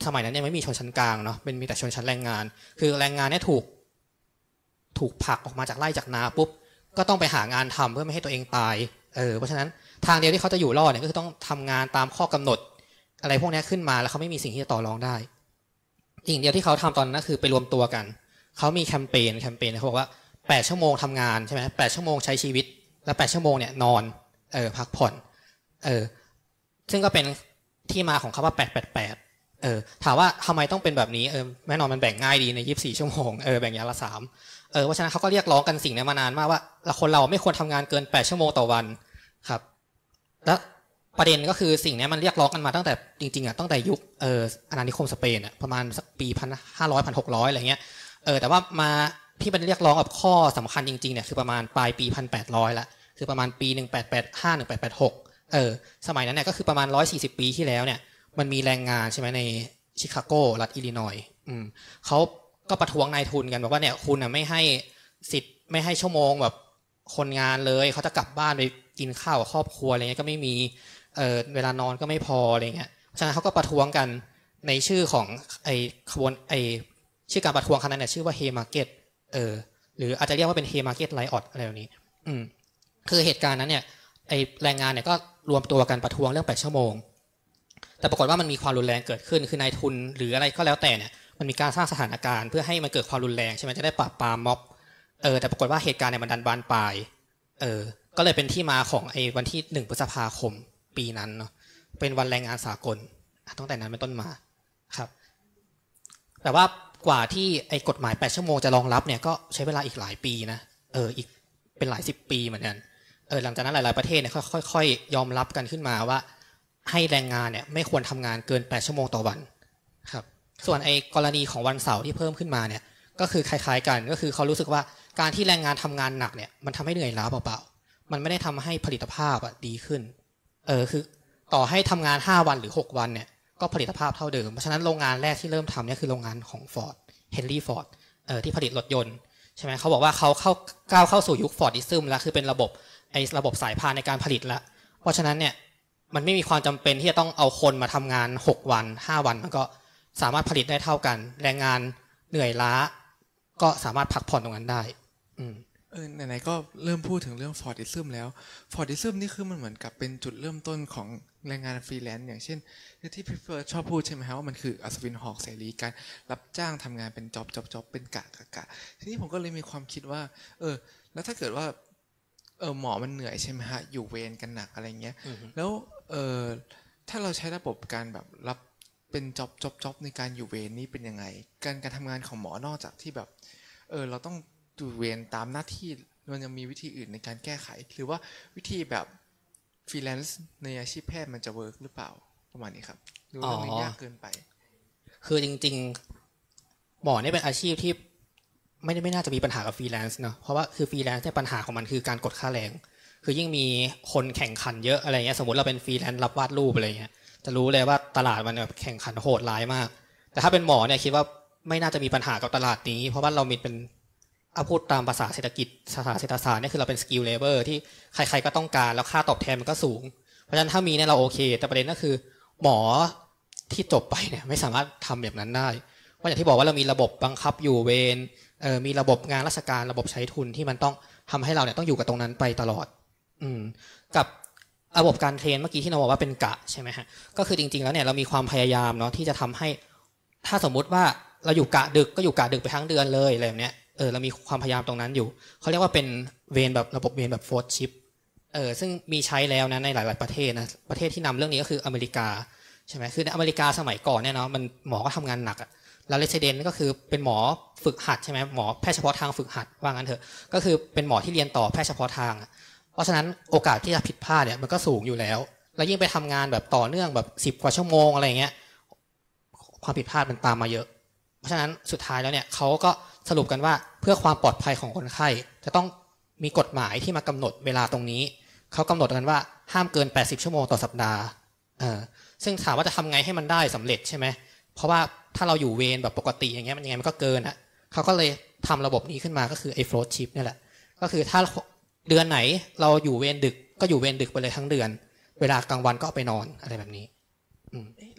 สมัยนั้นยังไม่มีชนชั้นกลางเนาะเป็นมีแต่ชนชั้นแรงงาน คือแรงงานเนี่ยถูกผลักออกมาจากไร่จากนาปุ๊บก็ต้องไปหางานทำเพื่อไม่ให้ตัวเองตายเพราะฉะนั้นทางเดียวที่เขาจะอยู่รอดเนี่ยก็คือต้องทำงานตามข้อกำหนดอะไรพวกนี้ขึ้นมาแล้วเขาไม่มีสิ่งที่จะต่อรองได้สิ่งเดียวที่เขาทำตอนนั้นคือไปรวมตัวกันเขามีแคมเปญเขาบอกว่า8 ชั่วโมงทำงานใช่ไหม8 ชั่วโมงใช้ชีวิตแล้ว8 ชั่วโมงเนี่ยนอนพักผ่อนซึ่งก็เป็นที่มาของคำว่า888ถามว่าทำไมต้องเป็นแบบนี้แน่นอนมันแบ่งง่ายดีใน24 ชั่วโมงแบ่งอย่างละ3เพราะฉะนั้นเขาก็เรียกร้องกันสิ่งนี้มานานมากว่าคนเราไม่ควรทำงานเกิน8 ชั่วโมงต่อวันครับและประเด็นก็คือสิ่งนี้มันเรียกร้องกันมาตั้งแต่จริงๆตั้งแต่ยุคอาณานิคมสเปนประมาณสักปี1500 1600อะไรเงี้ยแต่ว่ามาที่มันเรียกร้องกับข้อสำคัญจริงๆเนี่ยคือประมาณปลายปี1800ละคือประมาณปี1885 1886สมัยนั้นเนี่ยก็คือประมาณ140 ปีที่แล้วเนี่ยมันมีแรงงานใช่ไหมในชิคาโกรัฐอิลลินอยส์เขาก็ประท้วงนายทุนกันบอกว่าเนี่ยคุณไม่ให้สิทธิ์ไม่ให้ชั่วโมงแบบคนงานเลยเขาจะกลับบ้านไปกินข้าวกับครอบครัวอะไรเงี้ยก็ไม่มีเวลานอนก็ไม่พออะไรเงี้ยฉะนั้นเขาก็ประท้วงกันในชื่อของขบวนชื่อการประท้วงครั้งนั้นเนี่ยชื่อว่าเฮมาร์เก็ตหรืออาจจะเรียกว่าเป็นเฮมาร์เก็ตไลออดอะไรแบบนี้คือเหตุการณ์นั้นเนี่ยแรงงานเนี่ยก็รวมตัวกันประท้วงเรื่อง8 ชั่วโมงแต่ปรากฏว่ามันมีความรุนแรงเกิดขึ้นคือนายทุนหรืออะไรก็แล้วแต่เนี่ยมันมีการสร้างสถานการณ์เพื่อให้มันเกิดความรุนแรงใช่ไหมจะได้ปราบปรามม็อบแต่ปรากฏว่าเหตุการณ์เนี่ยมันดันบานปลายก็เลยเป็นที่มาของวันที่1 พฤษภาคมปีนั้นเนาะเป็นวันแรงงานสากลตั้งแต่นั้นเป็นต้นมาครับแต่ว่ากว่าที่กฎหมาย8 ชั่วโมงจะรองรับเนี่ยก็ใช้เวลาอีกหลายปีนะอีกเป็นหลาย10 ปีเหมือนกันหลังจากนั้นหลายๆประเทศเนี่ยค่อยๆยอมรับกันขึ้นมาว่าให้แรงงานเนี่ยไม่ควรทำงานเกิน8 ชั่วโมงต่อวันครับส่วนกรณีของวันเสาร์ที่เพิ่มขึ้นมาเนี่ยก็คือคล้ายๆกันก็คือเขารู้สึกว่าการที่แรงงานทำงานหนักเนี่ยมันทำให้เหนื่อยล้าเปล่าๆมันไม่ได้ทำให้ผลิตภาพดีขึ้นคือต่อให้ทำงาน5 วันหรือ6 วันเนี่ยก็ผลิตภาพเท่าเดิมเพราะฉะนั้นโรงงานแรกที่เริ่มทำเนี่ยคือโรงงานของ Ford Henry Ford ที่ผลิตรถยนต์ใช่ไหมเขาบอกว่าเขาก้าวเข้าสู่ยุค Fordism แล้วคือเป็นระบบสายพานในการผลิตแล้วเพราะฉะนั้นเนี่ยมันไม่มีความจำเป็นที่จะต้องเอาคนมาทำงาน6 วัน5 วันมันก็สามารถผลิตได้เท่ากันแรงงานเหนื่อยล้าก็สามารถพักผ่อนตรงนั้นได้ไหนๆก็เริ่มพูดถึงเรื่อง Fordism แล้ว Fordism นี่คือมันเหมือนกับเป็นจุดเริ่มต้นของแรงงานฟรีแลนซ์อย่างเช่นที่พี่เฟิร์สชอบพูดใช่ไหมครับว่ามันคืออัศวินหอกเสรีการรับจ้างทำงานเป็นจ็อบเป็นกะทีนี้ผมก็เลยมีความคิดว่าแล้วถ้าเกิดว่าหมอมันเหนื่อยใช่ไหมฮะอยู่เวรกันหนักอะไรเงี้ยแล้วถ้าเราใช้ระบบการแบบรับเป็นจ็อบในการอยู่เวรนี่เป็นยังไงการทำงานของหมอนอกจากที่แบบเราต้องอยู่เวรตามหน้าที่มันยังมีวิธีอื่นในการแก้ไขหรือว่าวิธีแบบฟรีแลนซ์ในอาชีพแพทย์มันจะเวิร์กหรือเปล่าประมาณนี้ครับหรือว่ามันยากเกินไปคือจริงๆหมอเนี่ยเป็นอาชีพที่ไม่น่าจะมีปัญหากับฟรีแลนซ์เนาะเพราะว่าคือฟรีแลนซ์เนี่ยปัญหาของมันคือการกดค่าแรงคือยิ่งมีคนแข่งขันเยอะอะไรเงี้ยสมมติเราเป็นฟรีแลนซ์รับวาดรูปอะไรเงี้ยจะรู้เลยว่าตลาดมันแบบแข่งขันโหดร้ายมากแต่ถ้าเป็นหมอเนี่ยคิดว่าไม่น่าจะมีปัญหากับตลาดนี้เพราะว่าเรามีเป็นพูดตามภาษาเศรษฐกิจเศรษฐศาสตร์เนี่ยคือเราเป็นสกิลเลเบอร์ที่ใครๆก็ต้องการแล้วค่าตอบแทนมันก็สูงเพราะฉะนั้นถ้ามีเนี่ยเราโอเคแต่ประเด็นก็คือหมอที่จบไปเนี่ยไม่สามารถทำแบบนั้นได้เพราะอย่างที่บอกว่าเรามีระบบบังคับอยู่เวรมีระบบงานราชการระบบใช้ทุนที่มันต้องทำให้เราเนี่ยต้องอยู่กับตรงนั้นไปตลอดกับระบบการเทรนเมื่อกี้ที่เราบอกว่าเป็นกะใช่ไหมฮะก็คือจริงๆแล้วเนี่ยเรามีความพยายามเนาะที่จะทำให้ถ้าสมมุติว่าเราอยู่กะดึกก็อยู่กะดึกไปทั้งเดือนเลยอะไรแบบเนี้ยเรามีความพยายามตรงนั้นอยู่เขาเรียกว่าเป็นเวรแบบระบบเวรแบบโฟร์ชิปซึ่งมีใช้แล้วนะในหลายๆประเทศนะประเทศที่นำเรื่องนี้ก็คืออเมริกาใช่ไหมคือในอเมริกาสมัยก่อนเนี่ยเนาะมันหมอก็ทำงานหนักอะแล้วเรสซิเดนต์ก็คือเป็นหมอฝึกหัดใช่ไหมหมอแพทย์เฉพาะทางฝึกหัดว่างั้นเถอะก็คือเป็นหมอที่เรียนต่อแพทย์เฉพาะทางเพราะฉะนั้นโอกาสที่จะผิดพลาดเนี่ยมันก็สูงอยู่แล้วแล้วยิ่งไปทำงานแบบต่อเนื่องแบบ10 กว่าชั่วโมงอะไรเงี้ยความผิดพลาดมันตามมาเยอะเพราะฉะนั้นสุดท้ายแล้วเนี่ยเขาก็สรุปกันว่าเพื่อความปลอดภัยของคนไข้จะต้องมีกฎหมายที่มากำหนดเวลาตรงนี้เขากำหนดกันว่าห้ามเกิน80 ชั่วโมงต่อสัปดาห์ซึ่งถามว่าจะทำไงให้มันได้สำเร็จใช่ไหมเพราะว่าถ้าเราอยู่เวรแบบปกติอย่างเงี้ยมันยังไงมันก็เกินอ่ะเขาก็เลยทำระบบนี้ขึ้นมาก็คือไอ้ float shift นี่แหละก็คือถ้าเดือนไหนเราอยู่เวรดึกก็อยู่เวรดึกไปเลยทั้งเดือนเวลากลางวันก็เอาไปนอนอะไรแบบนี้แล้ว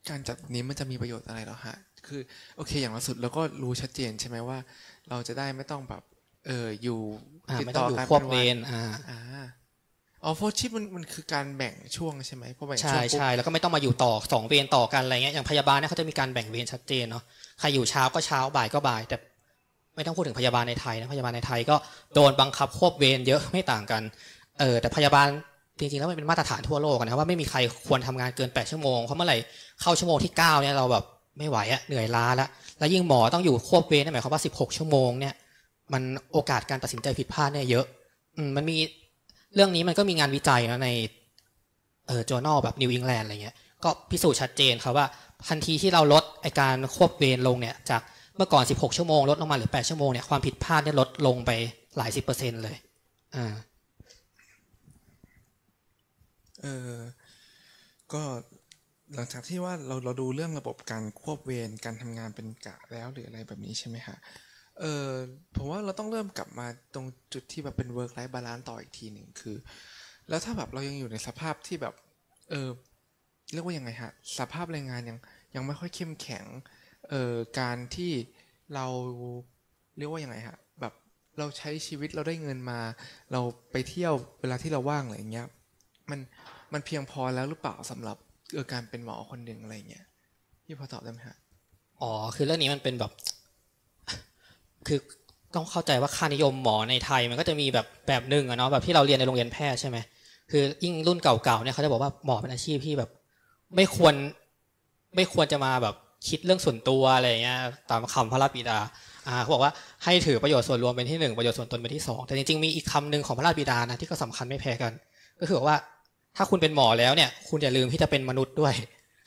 การจัดนี้มันจะมีประโยชน์อะไรเหรอฮะคือโอเคอย่างล่าสุดเราก็รู้ชัดเจนใช่ไหมว่าเราจะได้ไม่ต้องแบบอยู่ติดไม่ต้ต่องออยู่กันควบเป็นเววันรอ๋อโฟร์ชิปมันคือการแบ่งช่วงใช่ไหมพอแบ่งใช่ช่วงปุ๊บใช่แล้วก็ไม่ต้องมาอยู่ต่อ2 เวรต่อกันอะไรเงี้ยอย่างพยาบาลเนี่ยเขาจะมีการแบ่งเวรชัดเจนเนาะใครอยู่เช้าก็เช้าบ่ายก็บ่ายแต่ไม่ต้องพูดถึงพยาบาลในไทยนะพยาบาลในไทยก็โดนบังคับควบเวรเยอะไม่ต่างกันแต่พยาบาลจริงๆแล้วมันเป็นมาตรฐานทั่วโลกนะว่าไม่มีใครควรทำงานเกิน8 ชั่วโมงเพราะเมื่อไหร่เข้าชั่วโมงที่9เนี่ยเราแบบไม่ไหวอะเหนื่อยล้าแล้วยิ่งหมอต้องอยู่ควบเวรนั่นหมายความว่า16 ชั่วโมงเนี่ยมันโอกาสการตัดสินใจผิดพลาดเนี่ยเยอะมันมีเรื่องนี้มันก็มีงานวิจัยนะในjournal แบบ New England อะไรเงี้ยก็พิสูจน์ชัดเจนครับว่าทันทีที่เราลดไอการควบเวรลงเนี่ยจากเมื่อก่อน16 ชั่วโมงลดลงมาเหลือ8 ชั่วโมงเนี่ยความผิดพลาดเนี่ยลดลงไปหลาย10%เลยก็หลังจากที่ว่าเราดูเรื่องระบบการควบเวรการทำงานเป็นกะแล้วหรืออะไรแบบนี้ใช่ไหมฮะผมว่าเราต้องเริ่มกลับมาตรงจุดที่แบบเป็น work life balance ต่ออีกทีหนึ่งคือแล้วถ้าแบบเรายังอยู่ในสภาพที่แบบเรียกว่ายังไงฮะสภาพแรงงานยังไม่ค่อยเข้มแข็งการที่เราเรียกว่ายังไงฮะแบบเราใช้ชีวิตเราได้เงินมาเราไปเที่ยวเวลาที่เราว่างอะไรอย่างเงี้ยมันเพียงพอแล้วหรือเปล่าสำหรับการเป็นหมอคนหนึ่งอะไรเงี้ยพี่พอตอบได้ไหมฮะคือเรื่องนี้มันเป็นแบบคือต้องเข้าใจว่าค่านิยมหมอในไทยมันก็จะมีแบบหนึ่งอะเนาะแบบที่เราเรียนในโรงเรียนแพทย์ใช่ไหมคือยิ่งรุ่นเก่าๆเนี่ยเขาจะบอกว่าหมอเป็นอาชีพที่แบบไม่ควรจะมาแบบคิดเรื่องส่วนตัวอะไรเงี้ยตามคำพระราชบิดาเขาบอกว่าให้ถือประโยชน์ส่วนรวมเป็นที่1ประโยชน์ส่วนตนเป็นที่2แต่จริงๆมีอีกคำหนึ่งของพระราชบิดานะที่ก็สำคัญไม่แพ้กันก็คือว่าถ้าคุณเป็นหมอแล้วเนี่ยคุณอย่าลืมที่จะเป็นมนุษย์ด้วย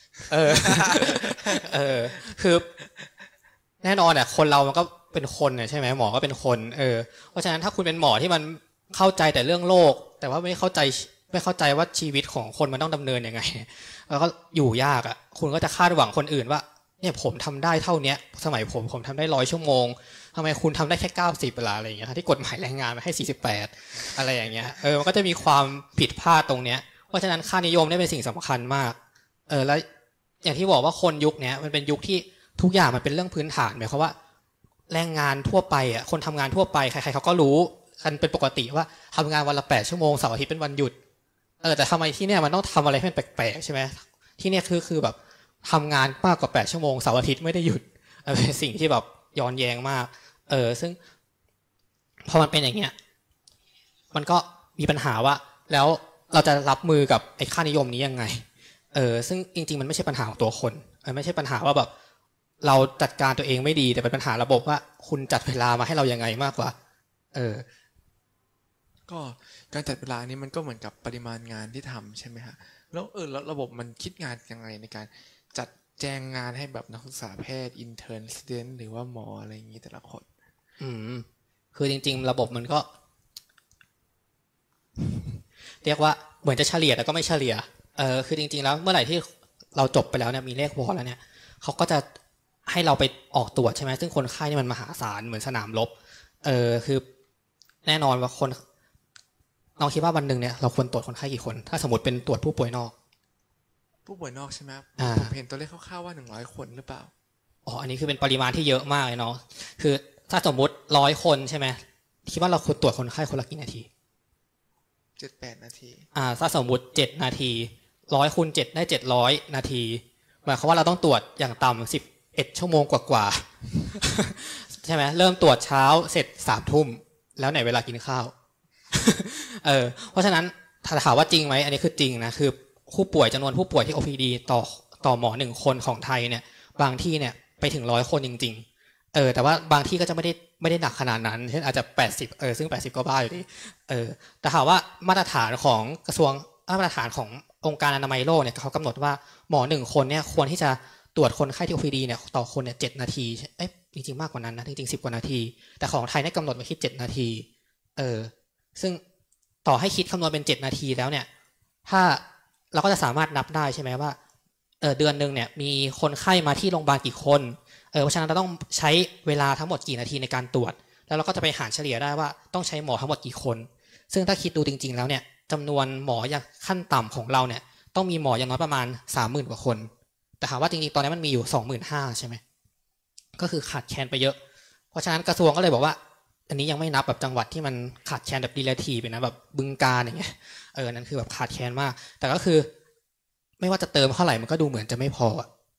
คือแน่นอนอ่ะคนเรามันก็เป็นคนใช่ไหมหมอก็เป็นคนเพราะฉะนั้นถ้าคุณเป็นหมอที่มันเข้าใจแต่เรื่องโลกแต่ว่าไม่เข้าใจว่าชีวิตของคนมันต้องดำเนินยังไงแล้วก็อยู่ยากอ่ะคุณก็จะคาดหวังคนอื่นว่าเนี่ยผมทำได้เท่านี้สมัยผมทำได้100 ชั่วโมงทำไมคุณทำได้แค่90เวลาอะไรอย่างเงี้ยที่กฎหมายแรงงานมาให้48อะไรอย่างเงี้ยมันก็จะมีความผิดพลาดตรงเนี้ยเพราะฉะนั้นค่านิยมเนี่ยเป็นสิ่งสำคัญมากแล้วอย่างที่บอกว่าคนยุคนี้มันเป็นยุคที่ทุกอย่างมันเป็นเรื่องพื้นฐานหมายความว่าแรงงานทั่วไปอ่ะคนทำงานทั่วไปใครๆเขาก็รู้กันเป็นปกติว่าทำงานวันละ8 ชั่วโมงเสาร์อาทิตย์เป็นวันหยุดแต่ทำไมที่เนี่ยมันต้องทำอะไรให้มันแปลกๆใช่ไหมที่เนี่ยคือแบบทำงานมากกว่า8 ชั่วโมงเสาร์อาทิตย์ไม่ได้หยุดเป็นสิ่งที่แบบย้อนแย้งมากซึ่งพอมันเป็นอย่างเงี้ยมันก็มีปัญหาว่าแล้วเราจะรับมือกับไอ้ค่านิยมนี้ยังไงซึ่งจริงๆมันไม่ใช่ปัญหาของตัวคนไม่ใช่ปัญหาว่าแบบเราจัดการตัวเองไม่ดีแต่เป็นปัญหาระบบว่าคุณจัดเวลามาให้เรายังไงมากกว่าก็การจัดเวลานี้มันก็เหมือนกับปริมาณงานที่ทำใช่ไหมฮะแล้วแล้วระบบมันคิดงานยังไงในการจัดแจงงานให้แบบนักศึกษาแพทย์อินเทอร์นสตูเดนต์หรือว่าหมออะไรอย่างนี้แต่ละคนคือจริงๆระบบมันก็เรียกว่าเหมือนจะเฉลี่ยแต่ก็ไม่เฉลี่ยคือจริงๆแล้วเมื่อไหร่ที่เราจบไปแล้วเนี่ยมีเลขวอลแล้วเนี่ยเขาก็จะให้เราไปออกตรวจใช่ไหมซึ่งคนไข้นี่มันมหาศาลเหมือนสนามรบคือแน่นอนว่าคนเราคิดว่าวันหนึ่งเนี่ยเราควรตรวจคนไข้กี่คนถ้าสมมติเป็นตรวจผู้ป่วยนอกใช่ไหมผมเห็นตัวเลขคร่าวๆว่า100 คนหรือเปล่าอันนี้คือเป็นปริมาณที่เยอะมากเลยเนาะคือถ้าสมมติ100 คนใช่ไหมคิดว่าเราควรตรวจคนไข้คนละกี่นาที 7-8 นาทีถ้าสมมติ7 นาที100 คูณ 7ได้700 นาทีหมายความว่าเราต้องตรวจอย่างต่ำ11 ชั่วโมงกว่าๆใช่ไหมเริ่มตรวจเช้าเสร็จ3 ทุ่มแล้วไหนเวลากินข้าวเพราะฉะนั้นถ้าถามว่าจริงไหมอันนี้คือจริงนะคือผู้ป่วยจำนวนผู้ป่วยที่ OPD ต่อหมอ1 คนของไทยเนี่ยบางที่เนี่ยไปถึง100 คนจริงๆแต่ว่าบางที่ก็จะไม่ได้หนักขนาดนั้นเช่นอาจจะ80ซึ่ง80ก็บ้าอยู่ดีแต่ถามว่ามาตรฐานของกระทรวงมาตรฐานขององค์การอนามัยโลกเนี่ยเขากำหนดว่าหมอ1 คนเนี่ยควรที่จะตรวจคนไข้ที่ OPD เนี่ยต่อคนเนี่ย7 นาทีจริงๆมากกว่านั้นนะจริงๆ10 กว่านาทีแต่ของไทยเนี่ยกำหนดไว้ที่7 นาทีซึ่งต่อให้คิดคำนวณเป็น7 นาทีแล้วเนี่ยถ้าเราก็จะสามารถนับได้ใช่ไหมว่าเดือนนึงเนี่ยมีคนไข้มาที่โรงพยาบาลกี่คนเพราะฉะนั้นเราต้องใช้เวลาทั้งหมดกี่นาทีในการตรวจแล้วเราก็จะไปหารเฉลี่ยได้ว่าต้องใช้หมอทั้งหมดกี่คนซึ่งถ้าคิดดูจริงๆแล้วเนี่ยจำนวนหมออย่างขั้นต่ำของเราเนี่ยต้องมีหมออย่างน้อยประมาณ 30,000 กว่าคนแต่ถามว่าจริงๆตอนนี้มันมีอยู่ 25,000 ใช่ไหมก็คือขาดแคลนไปเยอะเพราะฉะนั้นกระทรวงก็เลยบอกว่าอันนี้ยังไม่นับแบบจังหวัดที่มันขาดแคลนแบบ relative นะแบบบึงกาฬอย่างเงี้ยนั่นคือแบบขาดแคลนมากแต่ก็คือไม่ว่าจะเติมเท่าไหร่มันก็ดูเหมือนจะไม่พอ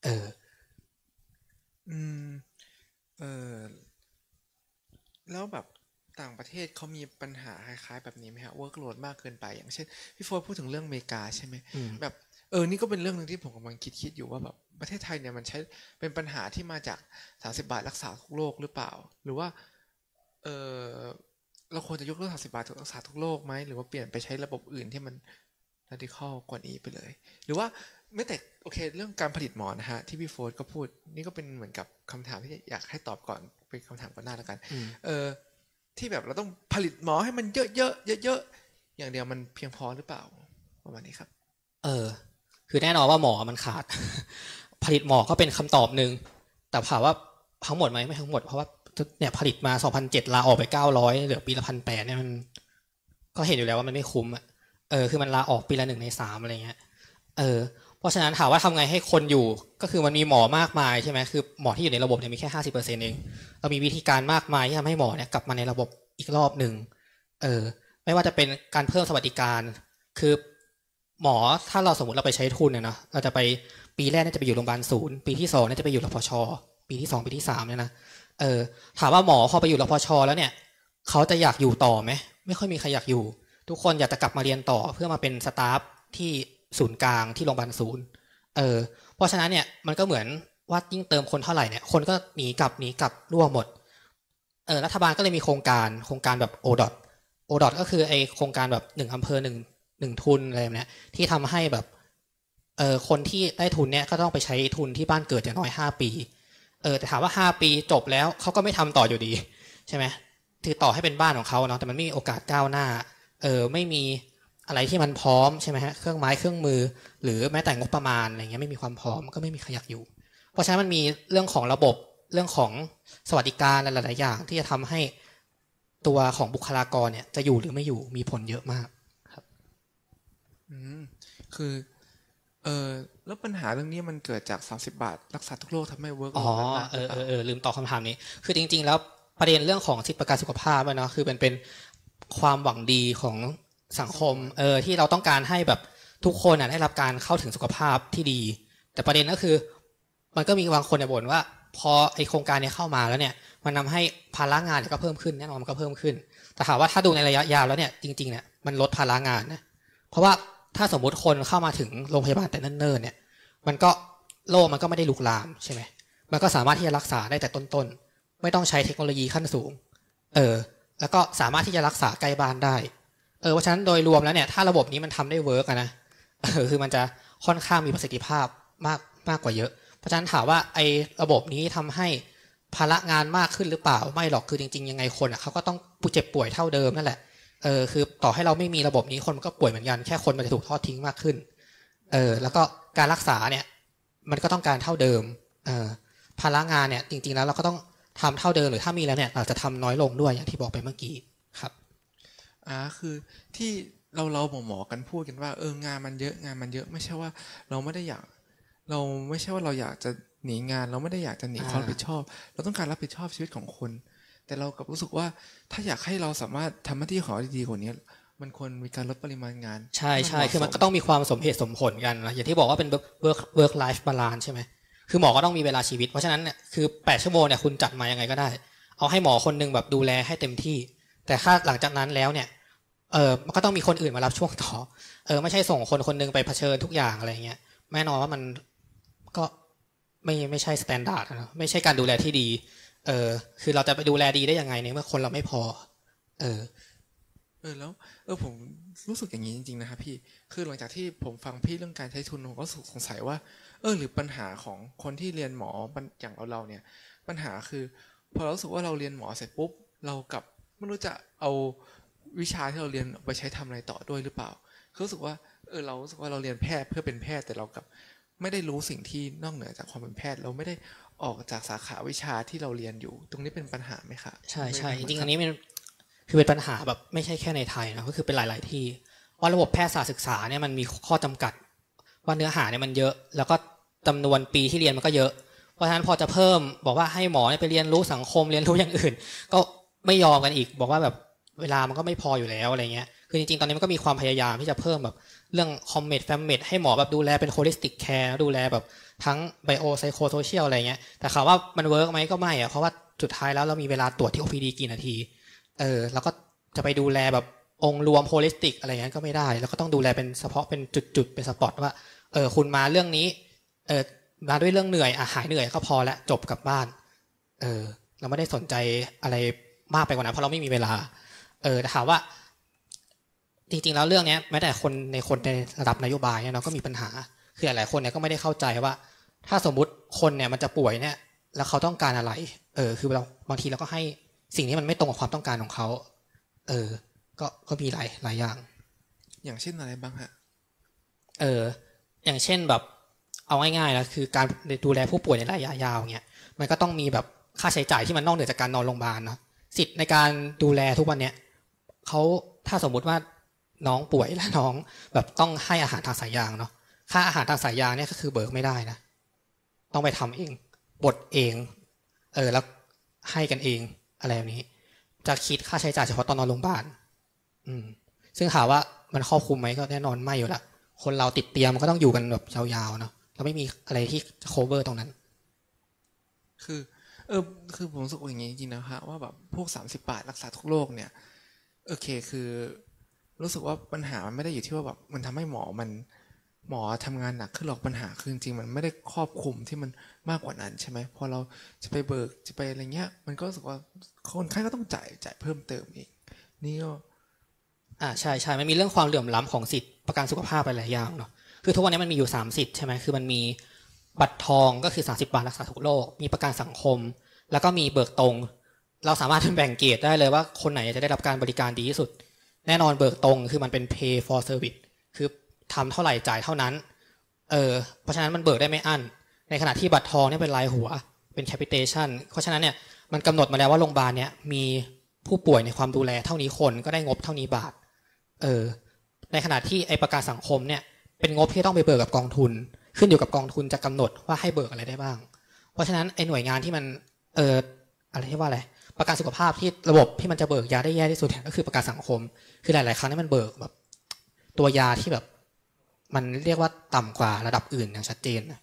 อืมเออแล้วแบบต่างประเทศเขามีปัญหาคล้ายๆแบบนี้ไหมฮะ workload มากเกินไปอย่างเช่นพี่โฟร์พูดถึงเรื่องอเมริกาใช่ไหมแบบนี่ก็เป็นเรื่องนึงที่ผมกำลังคิดอยู่ว่าแบบประเทศไทยเนี่ยมันใช้เป็นปัญหาที่มาจาก30 บาทรักษาทุกโรคหรือเปล่าหรือว่าเออเราควรจะยกเลิก30 บาทรักษาทุกโรคไหมหรือว่าเปลี่ยนไปใช้ระบบอื่นที่มัน radical กว่านี้ไปเลยหรือว่าไม่แต่โอเคเรื่องการผลิตหมอนะฮะที่พี่โฟร์ก็พูดนี่ก็เป็นเหมือนกับคำถามที่อยากให้ตอบก่อนเป็นคำถามก่อนหน้าแล้วกันที่แบบเราต้องผลิตหมอให้มันเยอะๆเยอะๆอย่างเดียวมันเพียงพอหรือเปล่าประมาณนี้ครับคือแน่นอนว่าหมอมันขาด ผลิตหมอก็เป็นคำตอบหนึ่งแต่ถามว่าทั้งหมดไหมไม่ทั้งหมดเพราะว่าเนี่ยผลิตมา 2,700 ลาออกไป 900เหลือปีละ 1,800 เนี่ยมันก็เห็นอยู่แล้วว่ามันไม่คุ้มคือมันลาออกปีละ1 ใน 3อะไรเงี้ยเพราะฉะนั้นถามว่าทำไงให้คนอยู่ก็คือมันมีหมอมากมายใช่ไหมคือหมอที่อยู่ในระบบเนี่ยมีแค่ 50% เองเรามีวิธีการมากมายที่ทำให้หมอเนี่ยกลับมาในระบบอีกรอบหนึ่งไม่ว่าจะเป็นการเพิ่มสวัสดิการคือหมอถ้าเราสมมติเราไปใช้ทุนเนี่ยนะเราจะไปปีแรกเนี่ยจะไปอยู่โรงพยาบาลศูนย์ปีที่2เนี่ยจะไปอยู่รพช.ปีที่2ปีที่3เนี่ยนะถามว่าหมอพอไปอยู่รพช.แล้วเนี่ยเขาจะอยากอยู่ต่อไหมไม่ค่อยมีใครอยากอยู่ทุกคนอยากจะกลับมาเรียนต่อเพื่อมาเป็นสตาฟที่ศูนย์กลางที่โรงพยาบาลศูนย์เพราะฉะนั้นเนี่ยมันก็เหมือนว่ายิ่งเติมคนเท่าไหร่เนี่ยคนก็หนีกลับร่วมหมดรัฐบาลก็เลยมีโครงการแบบโอดอทก็คือไอโครงการแบบ1 อำเภอ1ทุนอะไรแบบนี้ที่ทำให้แบบคนที่ได้ทุนเนี่ยก็ต้องไปใช้ทุนที่บ้านเกิดอย่างน้อย5 ปีแต่ถามว่า5 ปีจบแล้วเขาก็ไม่ทำต่ออยู่ดีใช่ไหมถือต่อให้เป็นบ้านของเขาเนาะแต่มันไม่มีโอกาสก้าวหน้าไม่มีอะไรที่มันพร้อมใช่ไหมฮะเครื่องไม้เครื่องมือหรือแม้แต่งบประมาณอะไรเงี้ยไม่มีความพร้อมก็ไม่มีใครอยากอยู่เพราะฉะนั้นมันมีเรื่องของระบบเรื่องของสวัสดิการหลายๆอย่างที่จะทำให้ตัวของบุคลากรเนี่ยจะอยู่หรือไม่อยู่มีผลเยอะมากครับคือแล้วปัญหาเรื่องนี้มันเกิดจาก30 บาทรักษาทุกโรคทำให้เวิร์กลืมตอบคำถามนี้คือจริงๆแล้วประเด็นเรื่องของสิทธิประกันสุขภาพเนาะคือเป็นความหวังดีของสังคมที่เราต้องการให้แบบทุกคนได้รับการเข้าถึงสุขภาพที่ดีแต่ประเด็นก็คือมันก็มีบางคนบ่นว่าพอไอโครงการนี้เข้ามาแล้วเนี่ยมันทำให้ภาระงานเนี่ยก็เพิ่มขึ้นแน่นอนมันก็เพิ่มขึ้นแต่ถามว่าถ้าดูในระยะยาวแล้วเนี่ยจริงๆเนี่ยมันลดภาระงานนะเพราะว่าถ้าสมมติคนเข้ามาถึงโรงพยาบาลแต่เนิ่นๆเนี่ยมันก็โรคมันก็ไม่ได้ลุกลามใช่ไหมมันก็สามารถที่จะรักษาได้แต่ต้นๆไม่ต้องใช้เทคโนโลยีขั้นสูงแล้วก็สามารถที่จะรักษาใกล้บ้านได้เพราะฉะนั้นโดยรวมแล้วเนี่ยถ้าระบบนี้มันทำได้เวิร์กนะคือมันจะค่อนข้างมีประสิทธิภาพมากกว่าเยอะเพราะฉะนั้นถามว่าไอ้ระบบนี้ทำให้ภาระงานมากขึ้นหรือเปล่าไม่หรอกคือจริงๆยังไงคนเขาก็ต้องเจ็บป่วยเท่าเดิมนั่นแหละคือต่อให้เราไม่มีระบบนี้คนมันก็ป่วยเหมือนกันแค่คนมันจะถูกทอดทิ้งมากขึ้นแล้วก็การรักษาเนี่ยมันก็ต้องการเท่าเดิมภาระงานเนี่ยจริงๆแล้วเราก็ต้องทำเท่าเดิมหรือถ้ามีแล้วเนี่ยอาจจะทำน้อยลงด้วยอย่างที่บอกไปเมื่อกี้ครับคือที่เราหมอกันพูดกันว่างานมันเยอะไม่ใช่ว่าเราไม่ได้อยากเราไม่ใช่ว่าเราอยากจะหนีงานเราไม่ได้อยากจะหนีความรับผิดชอบเราต้องการรับผิดชอบชีวิตของคนแต่เรากับรู้สึกว่าถ้าอยากให้เราสามารถทำหน้าที่ของเราดีๆกว่านี้มันควรมีการลดปริมาณงานใช่คือมันก็ต้องมีความสมเหตุสมผลกันนะอย่างที่บอกว่าเป็น work life balance ใช่ไหมคือหมอก็ต้องมีเวลาชีวิตเพราะฉะนั้นเนี่ยคือ8 ชั่วโมงเนี่ยคุณจัดมายังไงก็ได้เอาให้หมอคนนึงแบบดูแลให้เต็มที่แต่ถ้าหลังจากนั้นแล้วเนี่ยมันก็ต้องมีคนอื่นมารับช่วงต่อไม่ใช่ส่งคนนึงไปเผชิญทุกอย่างอะไรเงี้ยแน่นอนว่ามันก็ไม่ใช่สแตนดาร์ดนะไม่ใช่การดูแลที่ดีคือเราจะไปดูแลดีได้ยังไงในเมื่อคนเราไม่พอแล้วผมรู้สึกอย่างนี้จริงๆนะครับพี่คือหลังจากที่ผมฟังพี่เรื่องการใช้ทุนผมก็สงสัยว่าหรือปัญหาของคนที่เรียนหมออย่างเราเนี่ยปัญหาคือพอเรารู้สึกว่าเราเรียนหมอเสร็จปุ๊บเรากับไม่รู้จะเอาวิชาที่เราเรียนไปใช้ทำอะไรต่อด้วยหรือเปล่าคือรู้สึกว่าเรารู้สึกว่าเราเรียนแพทย์เพื่อเป็นแพทย์แต่เรากับไม่ได้รู้สิ่งที่นอกเหนือจากความเป็นแพทย์เราไม่ได้ออกจากสาขาวิชาที่เราเรียนอยู่ตรงนี้เป็นปัญหาไหมคะใช่จริงๆอันนี้มันคือเป็นปัญหาแบบไม่ใช่แค่ในไทยนะก็คือเป็นหลายๆที่ว่าระบบแพทยศาสตร์ศึกษาเนี่ยมันมีข้อจำกัดว่าเนื้อหาเนี่ยมันเยอะแล้วก็จำนวนปีที่เรียนมันก็เยอะเพราะฉะนั้นพอจะเพิ่มบอกว่าให้หมอไปเรียนรู้สังคมเรียนรู้อย่างอื่นก็ไม่ยอมกันอีกบอกว่าแบบเวลามันก็ไม่พออยู่แล้วอะไรเงี้ยคือจริงๆตอนนี้มันก็มีความพยายามที่จะเพิ่มแบบเรื่องคอมเมดแฟมเมดให้หมอแบบดูแลเป็นโฮลิสติกแคร์ดูแลแบบทั้งไบโอไซโคโซเชียลอะไรเงี้ยแต่ถามว่ามันเวิร์กไหมก็ไม่อะเพราะว่าสุดท้ายแล้วเรามีเวลาตรวจที่ OPD กี่นาทีแล้วก็จะไปดูแลแบบองค์รวมโฮลิสติกอะไรเงี้ยก็ไม่ได้แล้วก็ต้องดูแลเป็นเฉพาะเป็นจุดๆเป็นสปอตว่าคุณมาเรื่องนี้มาด้วยเรื่องเหนื่อยหายเหนื่อยก็พอแล้วจบกลับบ้านเราไม่ได้สนใจอะไรมากไปกว่านั้นเพราะเราไม่มีเวลาแต่ถามว่าจริงๆแล้วเรื่องนี้แม้แต่คนในระดับนโยบายเนี่ยเราก็มีปัญหาคือหลายๆคนเนี่ยก็ไม่ได้เข้าใจว่าถ้าสมมุติคนเนี่ยมันจะป่วยเนี่ยแล้วเขาต้องการอะไรคือเราบางทีเราก็ให้สิ่งที่มันไม่ตรงกับความต้องการของเขาก็มีหลายอย่างอย่างเช่นอะไรบ้างฮะอย่างเช่นแบบเอาง่ายๆแล้วคือการดูแลผู้ป่วยในระยะยาวเนี่ยมันก็ต้องมีแบบค่าใช้จ่ายที่มันนอกเหนือจากการนอนโรงพยาบาลเนาะสิทธิ์ในการดูแลทุกวันเนี้ยเขาถ้าสมมุติว่าน้องป่วยและน้องแบบต้องให้อาหารทางสายยางเนาะค่าอาหารทางสายยางเนี่ยก็คือเบิกไม่ได้นะต้องไปทำเองบดเองแล้วให้กันเองอะไรแบบนี้จะคิดค่าใช้จ่ายเฉพาะตอนนอนโรงพยาบาลซึ่งถามว่ามันครอบคลุมไหมก็แน่นอนไม่อยู่ละคนเราติดเตียงมันก็ต้องอยู่กันแบบยาวๆเนาะเราไม่มีอะไรที่จะ cover ตรงนั้นคือผมรู้สึกอย่างนี้จริงๆนะฮะว่าแบบพวก30 บาทรักษาทุกโรคเนี่ยโอเคคือรู้สึกว่าปัญหามันไม่ได้อยู่ที่ว่าแบบมันทำให้หมอทำงานหนักขึ้นหรอกปัญหาคือจริงๆมันไม่ได้ครอบคลุมที่มันมากกว่านั้นใช่ไหมพอเราจะไปเบิกจะไปอะไรเงี้ยมันก็รู้สึกว่าคนไข้ก็ต้องจ่ายเพิ่มเติมอีกนี่ก็ใช่มันมีเรื่องความเหลื่อมล้ำของสิทธิประกันสุขภาพหลายอย่างเนาะคือทุกวันนี้มันมีอยู่3สิทธิ์ใช่ไหมคือมันมีบัตรทองก็คือ30 บาทรักษาทุกโรคมีประกันสังคมแล้วก็มีเบิกตรงเราสามารถแบ่งเกรดได้เลยว่าคนไหนจะได้รับการบริการดีที่สุดแน่นอนเบิกตรงคือมันเป็น pay for service คือทำเท่าไหร่จ่ายเท่านั้นเพราะฉะนั้นมันเบิกได้ไม่อั้นในขณะที่บัตรทองเนี่ยเป็นรายหัวเป็น capitation เพราะฉะนั้นเนี่ยมันกำหนดมาแล้วว่าโรงพยาบาลเนี่ยมีผู้ป่วยในความดูแลเท่านี้คนก็ได้งบเท่านี้บาทในขณะที่ไอประกันสังคมเนี่ยเป็นงบที่ต้องไปเบิกกับกองทุนขึ้นอยู่กับกองทุนจะกำหนดว่าให้เบิกอะไรได้บ้างเพราะฉะนั้นไอหน่วยงานที่มันอะไรที่ว่าอะไรประกันสุขภาพที่ระบบที่มันจะเบิกยาได้แย่ที่สุดก็คือประกันสังคมคือหลายๆครั้งนี่มันเบิกแบบตัวยาที่แบบมันเรียกว่าต่ำกว่าระดับอื่นอย่างชัดเจนนะ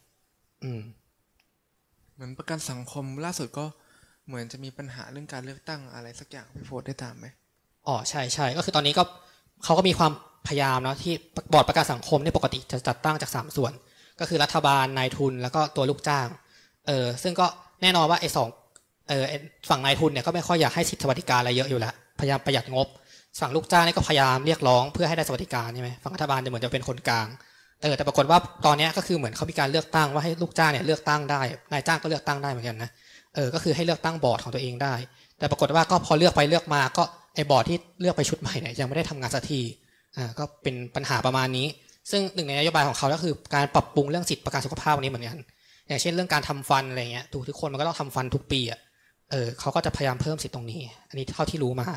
เหมือนประกันสังคมล่าสุดก็เหมือนจะมีปัญหาเรื่องการเลือกตั้งอะไรสักอย่างพี่โฟร์ได้ตามไหมใช่ก็คือตอนนี้ก็เขาก็มีความพยายามเนาะที่บอร์ดประกันสังคมเนี่ยปกติจะจัดตั้งจาก3ส่วนก็คือรัฐบาลนายทุนแล้วก็ตัวลูกจ้างซึ่งก็แน่นอนว่าไอ้ฝั่งนายทุนเนี่ยก็ไม่ค่อยอยากให้สิทธิสวัสดิการอะไรเยอะอยู่แล้วพยายามประหยัดงบฝั่งลูกจ้างนี่ก็พยายามเรียกร้องเพื่อให้ได้สวัสดิการใช่ไหมฝั่งรัฐบาลจะเหมือนจะเป็นคนกลางแต่ปรากฏว่าตอนนี้ก็คือเหมือนเขามีการเลือกตั้งว่าให้ลูกจ้างเนี่ยเลือกตั้งได้นายจ้างก็เลือกตั้งได้เหมือนกันนะก็คือให้เลือกตั้งบอร์ดของตัวเองได้แต่ปรากฏว่าก็พอเลือกไปเลือกมาก็ไอ้บอร์ดที่เลือกไปชุดใหม่เนี่ยยังไม่ได้ทำงานสักทีก็เป็นปัญหาประมาณนี้ซึ่งหนึ่งในนโยบายของเขาก็คือการปรับปรุงเรื่องสิทธิประกันสุขภาพนี้เหมือนกันอย่างเช่นเรื่องการทำฟันอะไรเงี้ยทุกคนมันก็ต้องทำฟันทุกปีเขาก็จะพยายามเพิ่มสิทธิตรงนี้อันนี้เท่าที่รู้มา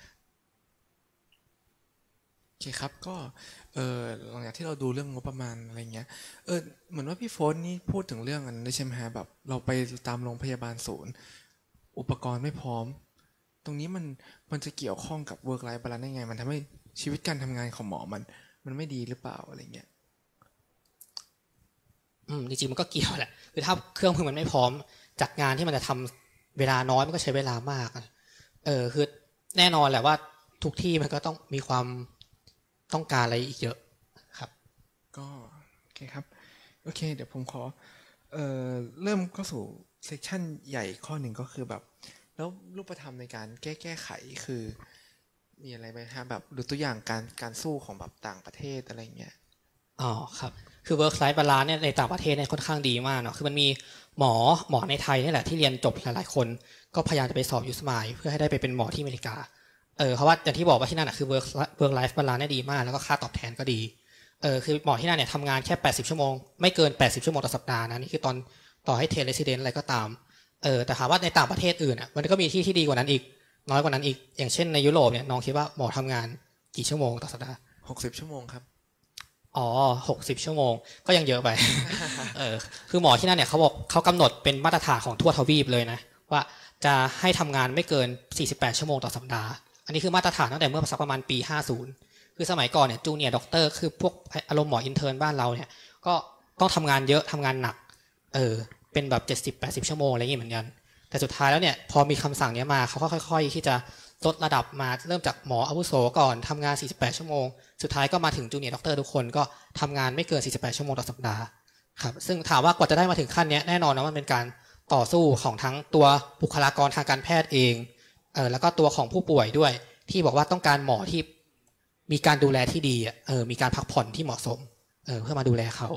โอเคครับก็หลังจากที่เราดูเรื่องงบประมาณอะไรเงี้ยเหมือนว่าพี่โฟนนี่พูดถึงเรื่องนั้นด้วยใช่ไหมฮะแบบเราไปตามโรงพยาบาลศูนย์อุปกรณ์ไม่พร้อมตรงนี้มันจะเกี่ยวข้องกับ work life balance ได้ไงมันทำให้ชีวิตการทำงานของหมอมันไม่ดีหรือเปล่าอะไรเงี้ยจริงๆมันก็เกี่ยวแหละคือถ้าเครื่องมือมันไม่พร้อมจากงานที่มันจะทำเวลาน้อยมันก็ใช้เวลามากคือแน่นอนแหละว่าทุกที่มันก็ต้องมีความต้องการอะไรอีกเยอะครับก็โอเคครับโอเคเดี๋ยวผมขอเริ่มเข้าสู่เซสชั่นใหญ่ข้อหนึ่งก็คือแบบแล้วรูปธรรมในการแก้ไขคือมีอะไรไหมฮะแบบดูตัวอย่างการสู้ของแบบต่างประเทศอะไรเงี้ยครับคือ work life balance เนี่ยในต่างประเทศเนี่ยค่อนข้างดีมากเนาะคือมันมีหมอในไทยนี่แหละที่เรียนจบหลายๆคนก็พยายามจะไปสอบยูสมายเพื่อให้ได้ไปเป็นหมอที่อเมริกาเพราะว่าอย่างที่บอกว่าที่นั่นคือ work life balance เนี่ยดีมากแล้วก็ค่าตอบแทนก็ดีคือหมอที่นั่นเนี่ยทำงานแค่80 ชั่วโมงไม่เกิน80 ชั่วโมงต่อสัปดาห์นะนี่คือต่อให้เทรดเรสซิเดนต์อะไรก็ตามแต่ถามว่าในต่างประเทศอื่นมันก็มีที่ดีกว่านั้นอีกน้อยกว่านั้นอีกอย่างเช่นในยุโรปเนี่ยน้องคิดว่าหมอทำงานกี่ชั่วโมงต่อสัปดาห์ 60 ชั่วโมงครับอ๋อ60 ชั่วโมงก็ยังเยอะไป คือหมอที่นั่นเนี่ยเขาบอกเขากำหนดเป็นมาตรฐานของทั่วทวีปเลยนะว่าจะให้ทำงานไม่เกิน48 ชั่วโมงต่อสัปดาห์อันนี้คือมาตรฐานตั้งแต่เมื่อสักประมาณปี50คือสมัยก่อนเนี่ยจูเนียร์ด็อกเตอร์คือพวกอารมณ์หมออินเทิร์นบ้านเราเนี่ยก็ต้องทำงานเยอะทำงานหนักเป็นแบบ70-80 ชั่วโมงอะไรอย่างงี้เหมือนกันแต่สุดท้ายแล้วเนี่ยพอมีคำสั่งนี้มาเขาก็ค่อยๆที่จะลดระดับมาเริ่มจากหมออาวุโสก่อนทำงาน48 ชั่วโมงสุดท้ายก็มาถึงจูเนียร์ด็อกเตอร์ทุกคนก็ทำงานไม่เกิน48 ชั่วโมงต่อสัปดาห์ครับซึ่งถามว่ากว่าจะได้มาถึงขั้นนี้แน่นอนนะมันเป็นการต่อสู้ของทั้งตัวบุคลากรทางการแพทย์เองแล้วก็ตัวของผู้ป่วยด้วยที่บอกว่าต้องการหมอที่มีการดูแลที่ดีมีการพักผ่อนที่เหมาะสมเพื่อมาดูแลเขา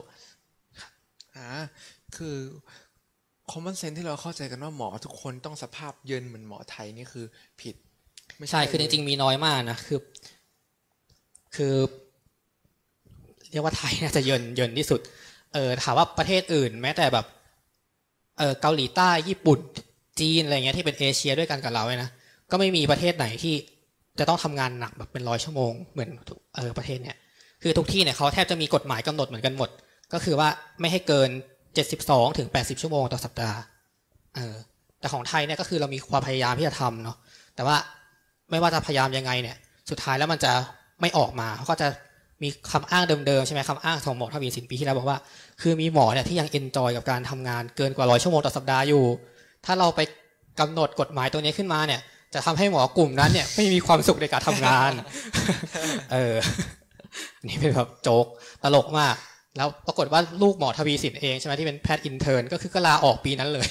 คือ common sense ที่เราเข้าใจกันว่าหมอทุกคนต้องสภาพเยินเหมือนหมอไทยนี่คือผิดไม่ใช่คือจริงๆมีน้อยมากนะคือเรียกว่าไทยน่าจะเยินที่สุดถามว่าประเทศอื่นแม้แต่แบบเกาหลีใต้ญี่ปุ่นจีนอะไรเงี้ยที่เป็นเอเชียด้วยกันกับเราเลยนะก็ไม่มีประเทศไหนที่จะต้องทำงานหนักแบบเป็น100 ชั่วโมงเหมือนประเทศเนี้ยคือทุกที่เนี่ยเขาแทบจะมีกฎหมายกำหนดเหมือนกันหมดก็คือว่าไม่ให้เกิน72-80 ชั่วโมงต่อสัปดาห์แต่ของไทยเนี่ยก็คือเรามีความพยายามที่จะทำเนาะแต่ว่าไม่ว่าจะพยายามยังไงเนี่ยสุดท้ายแล้วมันจะไม่ออกมาเขาก็จะมีคำอ้างเดิมๆใช่ไหมคำอ้างของหมอทวีสินปีที่แล้วบอกว่าคือมีหมอเนี่ยที่ยังเอนจอยกับการทำงานเกินกว่า100 ชั่วโมงต่อสัปดาห์อยู่ถ้าเราไปกำหนดกฎหมายตัวนี้ขึ้นมาเนี่ยจะทำให้หมอกลุ่มนั้นเนี่ยไม่มีความสุขในการทำงานนี่เป็นแบบโจ๊กตลกมากแล้วปรากฏว่าลูกหมอทวีสินเองใช่ไหมที่เป็นแพทย์อินเทิร์นก็คือก็ลาออกปีนั้นเลย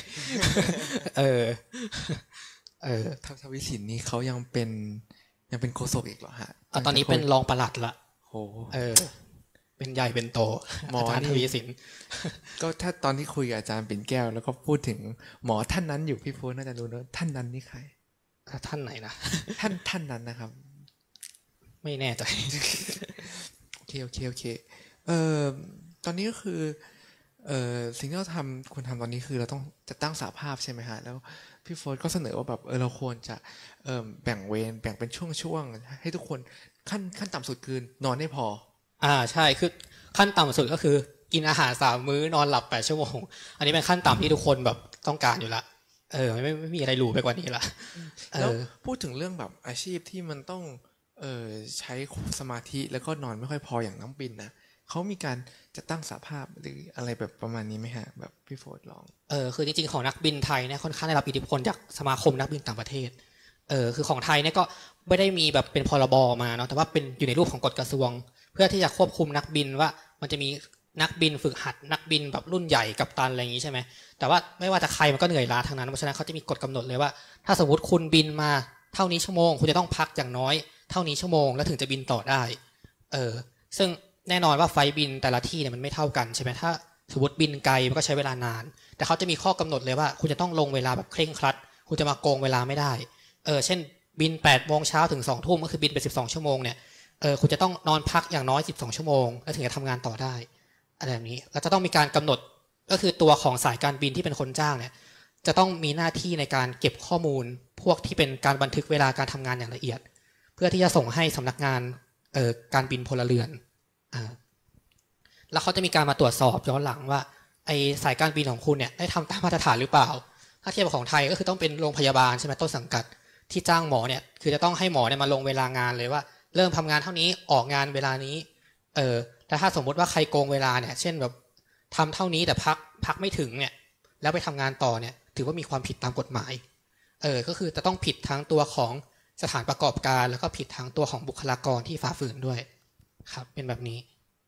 ทวีสินนี่เขายังเป็นโฆษกอีกเหรอฮะตอนนี้เป็นรองปลัดละโอ้เป็นใหญ่เป็นโตหมอทวีสินก็ถ้าตอนที่คุยกับอาจารย์ปิ่นแก้วแล้วก็พูดถึงหมอท่านนั้นอยู่พี่โฟนน่าจะรู้นะท่านนั้นนี่ใครท่านไหนนะท่านนั้นนะครับไม่แน่ใจโอเคตอนนี้ก็คือสิ่งที่เราควรทำตอนนี้คือเราต้องจะตั้งสหภาพใช่ไหมฮะแล้วพี่โฟร์ก็เสนอว่าแบบเราควรจะแบ่งเป็นช่วงๆให้ทุกคนขั้นต่ำสุดคืนอนให้พอใช่คือขั้นต่ำสุดก็คือกินอาหาร3 มื้อนอนหลับ8 ชั่วโมงอันนี้เป็นขั้นต่ำที่ทุกคนแบบต้องการอยู่ละไม่มีอะไรหรูไปกว่านี้ละแล้วพูดถึงเรื่องแบบอาชีพที่มันต้องใช้สมาธิแล้วก็นอนไม่ค่อยพออย่างน้องปิ่นนะเขามีการจะตั้งสหภาพหรืออะไรแบบประมาณนี้ไหมฮะแบบพี่โฟร์ลองคือจริงๆของนักบินไทยเนี่ยค่อนข้างได้รับอิทธิพลจากสมาคมนักบินต่างประเทศคือของไทยเนี่ยก็ไม่ได้มีแบบเป็นพรบมาเนาะแต่ว่าเป็นอยู่ในรูปของกฎกระทรวงเพื่อที่จะควบคุมนักบินว่ามันจะมีนักบินฝึกหัดนักบินแบบรุ่นใหญ่กัปตันอะไรอย่างนี้ใช่ไหมแต่ว่าไม่ว่าจะใครมันก็เหนื่อยล้าทั้งนั้นเพราะฉะนั้นเขาจะมีกฎกำหนดเลยว่าถ้าสมมติคุณบินมาเท่านี้ชั่วโมงคุณจะต้องพักอย่างน้อยเท่านี้ชั่วโมงแล้วถึงจะบินต่อได้ซึ่งแน่นอนว่าไฟบินแต่ละที่เนี่ยมันไม่เท่ากันใช่ไหมถ้าสมมติบินไกลมันก็ใช้เวลานานแต่เขาจะมีข้อกำหนดเลยว่าคุณจะต้องลงเวลาแบบเคร่งครัดคุณจะมาโกงเวลาไม่ได้เช่นบิน8 โมงเช้าถึง2 ทุ่มก็คือบินไป12 ชั่วโมงเนี่ยคุณจะต้องนอนพักอย่างน้อย12 ชั่วโมงแล้วถึงจะทำงานต่อได้อะไรแบบนี้แล้วจะต้องมีการกำหนดก็คือตัวของสายการบินที่เป็นคนจ้างเนี่ยจะต้องมีหน้าที่ในการเก็บข้อมูลพวกที่เป็นการบันทึกเวลาการทำงานอย่างละเอียดเพื่อที่จะส่งให้สำนักงานการบินพลเรือนแล้วเขาจะมีการมาตรวจสอบย้อนหลังว่าไอสายการบินของคุณเนี่ยได้ทำตามมาตรฐานหรือเปล่าถ้าเทียบกับของไทยก็คือต้องเป็นโรงพยาบาลใช่ไหมต้นสังกัดที่จ้างหมอเนี่ยคือจะต้องให้หมอเนี่ยมาลงเวลางานเลยว่าเริ่มทำงานเท่านี้ออกงานเวลานี้แต่ถ้าสมมุติว่าใครโกงเวลาเนี่ยเช่นแบบทำเท่านี้แต่พักไม่ถึงเนี่ยแล้วไปทำงานต่อเนี่ยถือว่ามีความผิดตามกฎหมายก็คือจะต้องผิดทั้งตัวของสถานประกอบการแล้วก็ผิดทั้งตัวของบุคลากรที่ฝ่าฝืนด้วยครับเป็นแบบนี้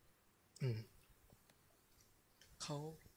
เขา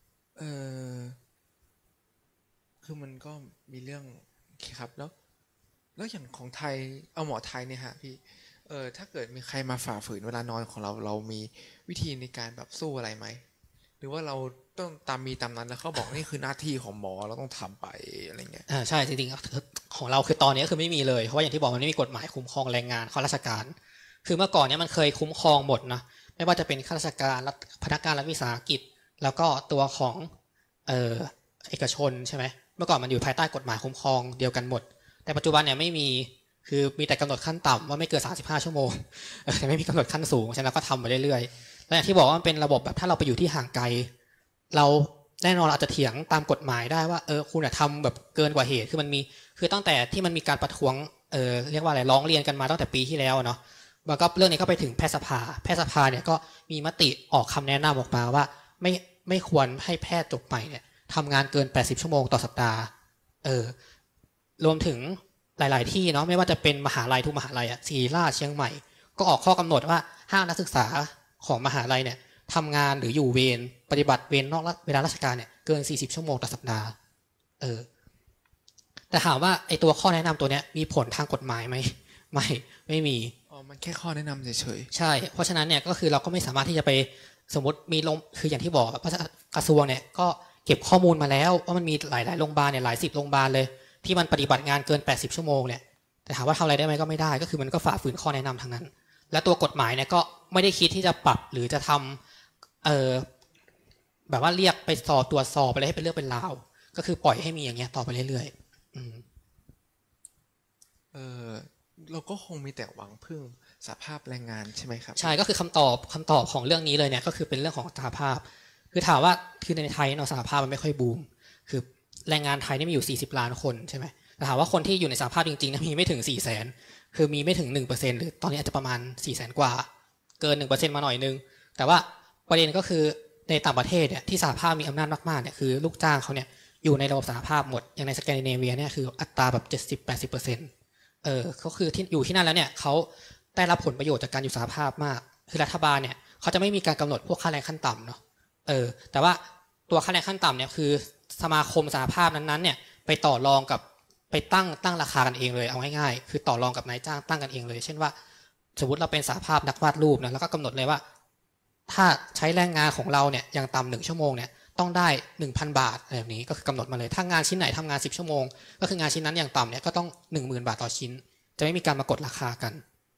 คือมันก็มีเรื่องครับแล้วอย่างของไทยเอาหมอไทยเนี่ยฮะพี่ถ้าเกิดมีใครมาฝ่าฝืนเวลานอนของเรามีวิธีในการแบบสู้อะไรไหมหรือว่าเราต้องตามนั้นแล้วเขาบอกนี่คือหน้าที่ของหมอเราต้องทำไปอะไรเงี้ยใช่จริงๆของเราคือตอนนี้คือไม่มีเลยเพราะว่าอย่างที่บอกมันไม่มีกฎหมายคุ้มครองแรงงานข้าราชการคือเมื่อก่อนเนี้ยมันเคยคุ้มครองหมดนะไม่ว่าจะเป็นข้าราชการพนักงานรัฐวิสาหกิจแล้วก็ตัวของเอกชนใช่ไหมเมื่อก่อนมันอยู่ภายใต้กฎหมายคุ้มครองเดียวกันหมดแต่ปัจจุบันเนี่ยไม่มีคือมีแต่กำหนดขั้นต่ำว่าไม่เกิน35 ชั่วโมงแต่ไม่มีกำหนดขั้นสูงฉะนั้นก็ทำไปเรื่อยๆและอย่างที่บอกว่ามันเป็นระบบแบบถ้าเราไปอยู่ที่ห่างไกลเราแน่นอนอาจจะเถียงตามกฎหมายได้ว่าคุณทำแบบเกินกว่าเหตุคือมันมีคือตั้งแต่ที่มันมีการประท้วงเรียกว่าอะไรร้องเรียนกันมาตั้งแต่ปีที่แล้วเนาะแล้วก็เรื่องนี้ก็ไปถึงแพทยสภาเนี่ยก็มีมติออกคำแนะนำออกมาว่าไม่ควรให้แพทย์จบใหม่เนี่ยทำงานเกิน80ชั่วโมงต่อสัปดาห์รวมถึงหลายๆที่เนาะไม่ว่าจะเป็นมหาลัยทุกมหาลัยศิริราชเชียงใหม่ก็ออกข้อกำหนดว่าห้ามนักศึกษาของมหาลัยเนี่ยทำงานหรืออยู่เวรปฏิบัติเวรนอกเวลาราชการเนี่ยเกิน40ชั่วโมงต่อสัปดาห์แต่ถามว่าไอตัวข้อแนะนำตัวเนี้ยมีผลทางกฎหมายไหมไม่มีมันแค่ข้อแนะนำเฉยๆใช่เพราะฉะนั้นเนี่ยก็คือเราก็ไม่สามารถที่จะไปสมมติมีคืออย่างที่บอกกระทรวงเนี่ยก็เก็บข้อมูลมาแล้วว่ามันมีหลายโรงพยาบาลเนี่ยหลาย10โรงพยาบาลเลยที่มันปฏิบัติงานเกิน80ชั่วโมงเนี่ยแต่ถามว่าทำอะไรได้ไหมก็ไม่ได้ก็คือมันก็ฝ่าฝืนข้อแนะนำทั้งนั้นและตัวกฎหมายเนี่ยก็ไม่ได้คิดที่จะปรับหรือจะทำแบบว่าเรียกไปตรวจสอบอะไรให้เป็นเรื่องเป็นราวก็คือปล่อยให้มีอย่างเงี้ยต่อไปเรื่อยๆเราก็คงมีแต่หวังพึ่งสหภาพแรงงานใช่ไหมครับใช่ก็คือคำตอบของเรื่องนี้เลยเนี่ยก็คือเป็นเรื่องของสหภาพคือถามว่าคือในไทยเนาะสหภาพมันไม่ค่อยบูมคือแรงงานไทยนี่มีอยู่40ล้านคนใช่ไหมแต่ถามว่าคนที่อยู่ในสหภาพจริงๆนะมีไม่ถึง400,000คือมีไม่ถึง 1% หรือตอนนี้อาจจะประมาณ400,000กว่าเกิน 1% มาหน่อยนึงแต่ว่าประเด็นก็คือในต่างประเทศเนี่ยที่สหภาพมีอำนาจมากๆเนี่ยคือลูกจ้างเขาเนี่ยอยู่ในระบบสหภาพหมดอย่างในสแกนดิเนเวียเนี่ยคืออัตราแบบ 70-80%ก็คือที่อยู่ที่นั่นแล้วเนี่ยเขาได้รับผลประโยชน์จากการอยู่สหภาพมากคือรัฐบาลเนี่ยเขาจะไม่มีการกำหนดพวกค่าแรงขั้นต่ำเนาะแต่ว่าตัวค่าแรงขั้นต่ำเนี่ยคือสมาคมสหภาพนั้นๆเนี่ยไปต่อรองกับไปตั้งราคากันเองเลยเอาง่ายๆคือต่อรองกับนายจ้างตั้งกันเองเลยเช่นว่าสมมติเราเป็นสหภาพนักวาดรูปนะแล้วก็กำหนดเลยว่าถ้าใช้แรงงานของเราเนี่ยอย่างต่ำ1ชั่วโมงเนี่ยต้องได้ 1,000 บาทอะไรแบบนี้ก็คือกำหนดมาเลยถ้างานชิ้นไหนทำงาน10ชั่วโมงก็คืองานชิ้นนั้นอย่างต่ำเนี่ยก็ต้อง 10,000 บาทต่อชิ้นจะไม่มีการมากดราคากัน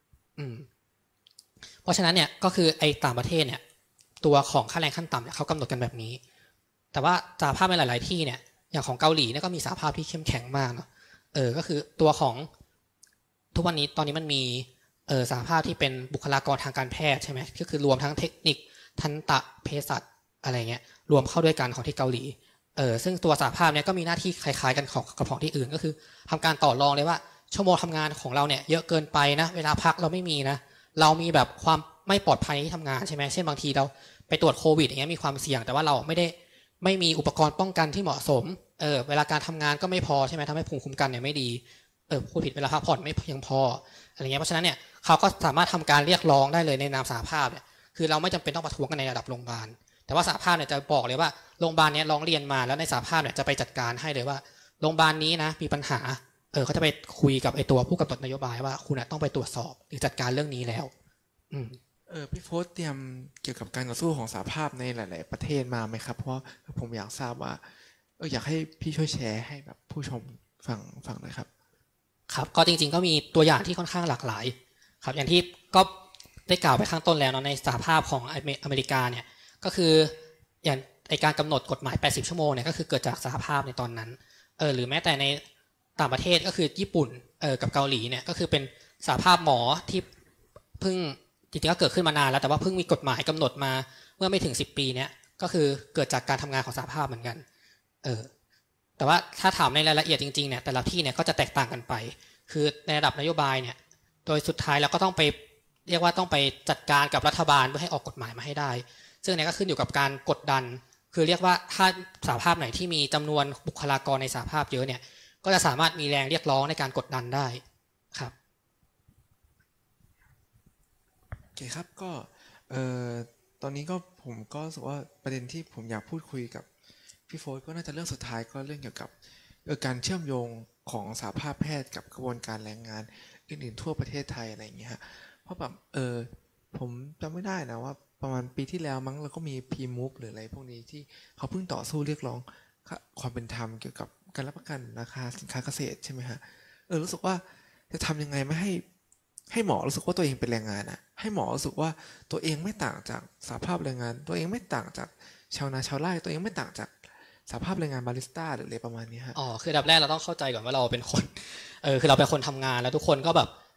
เพราะฉะนั้นเนี่ยก็คือไอ้ต่างประเทศเนี่ยตัวของค่าแรงขั้นต่ำเนี่ยเขากำหนดกันแบบนี้แต่ว่าสหภาพในหลายๆที่เนี่ยอย่างของเกาหลีเนี่ยก็มีสหภาพที่เข้มแข็งมากเนาะก็คือตัวของทุกวันนี้ตอนนี้มันมีสหภาพที่เป็นบุคลากรทางการแพทย์ใช่ไหมก็คือรวมทั้งเทคนิคทันตะเภสัชอะไรเงี้ยรวมเข้าด้วยกันของที่เกาหลีซึ่งตัวสหภาพเนี่ยก็มีหน้าที่คล้ายๆกันกับของที่อื่นก็คือทำการต่อรองเลยว่าชั่วโมงทำงานของเราเนี่ยเยอะเกินไปนะเวลาพักเราไม่มีนะเรามีแบบความไม่ปลอดภัยที่ทำงานใช่ไหมเช่นบางทีเราไปตรวจโควิดอย่างเงี้ยมีความเสี่ยงแต่ว่าเราไม่มีอุปกรณ์ป้องกันที่เหมาะสมเวลาการทำงานก็ไม่พอใช่ไหมทำให้ภูมิคุ้มกันเนี่ยไม่ดีพูดผิดเวลาพักผ่อนไม่เพียงพออะไรเงี้ยเพราะฉะนั้นเนี่ยเขาก็สามารถทำการเรียกร้องได้เลยในนามสหภาพเนี่ยคือเราไม่จำเป็นต้องประท้วงกันในระดับโรงพยาบาลแต่ว่าสหภาพเนี่ยจะบอกเลยว่าโรงพยาบาลเนี้ยร้องเรียนมาแล้วในสหภาพเนี่ยจะไปจัดการให้เลยว่าโรงพยาบาลนี้นะมีปัญหาเขาจะไปคุยกับไอตัวผู้กำหนดนโยบายว่าคุณต้องไปตรวจสอบหรือจัดการเรื่องนี้แล้วพี่โฟสเตรียมเกี่ยวกับการต่อสู้ของสหภาพในหลายๆประเทศมาไหมครับเพราะผมอยากทราบว่าอยากให้พี่ช่วยแชร์ให้แบบผู้ชมฟังหน่อยครับครับก็จริงๆก็มีตัวอย่างที่ค่อนข้างหลากหลายครับอย่างที่ก็ได้กล่าวไปข้างต้นแล้วเนาะในสหภาพของอเมริกาเนี่ยก็คืออย่างในการกำหนดกฎหมาย80ชั่วโมงเนี่ยก็คือเกิดจากสหภาพในตอนนั้นหรือแม้แต่ในต่างประเทศก็คือญี่ปุ่นกับเกาหลีเนี่ยก็คือเป็นสหภาพหมอที่เพิ่งจริงๆก็เกิดขึ้นมานานแล้วแต่ว่าเพิ่งมีกฎหมายกำหนดมาเมื่อไม่ถึง10ปีเนี่ยก็คือเกิดจากการทำงานของสหภาพเหมือนกันแต่ว่าถ้าถามในรายละเอียดจริงๆเนี่ยแต่ละที่เนี่ยก็จะแตกต่างกันไปคือในระดับนโยบายเนี่ยโดยสุดท้ายเราก็ต้องไปเรียกว่าต้องไปจัดการกับรัฐบาลเพื่อให้ออกกฎหมายมาให้ได้ซึ่งเนี่ยก็ขึ้นอยู่กับการกดดันคือเรียกว่าถ้าสหภาพไหนที่มีจำนวนบุคลากรในสหภาพเยอะเนี่ยก็จะสามารถมีแรงเรียกร้องในการกดดันได้ครับโอเคครับก็ตอนนี้ก็ผมก็รู้สึกว่าประเด็นที่ผมอยากพูดคุยกับพี่โฟร์ก็น่าจะเรื่องสุดท้ายก็เรื่องเกี่ยวกับการเชื่อมโยงของสหภาพแพทย์กับกระบวนการแรงงานอื่นๆทั่วประเทศไทยอะไรอย่างเงี้ยฮะเพราะแบบผมจำไม่ได้นะว่าประมาณปีที่แล้วมั้งเราก็มีพีมูฟหรืออะไรพวกนี้ที่เขาเพิ่งต่อสู้เรียกร้องความเป็นธรรมเกี่ยวกับการรับประกันราคาสินค้าเกษตรใช่ไหมฮะรู้สึกว่าจะทำยังไงไม่ให้หมอรู้สึกว่าตัวเองเป็นแรงงานอ่ะให้หมอรู้สึกว่าตัวเองไม่ต่างจากสหภาพแรงงานตัวเองไม่ต่างจากชาวนาชาวไร่ตัวเองไม่ต่างจากสหภาพแรงงานบาริสต้าหรืออะไรประมาณนี้ฮะคืออันดับแรกเราต้องเข้าใจก่อนว่าเราเป็นคนคือเราเป็นคนทำงานแล้วทุกคนก็แบบ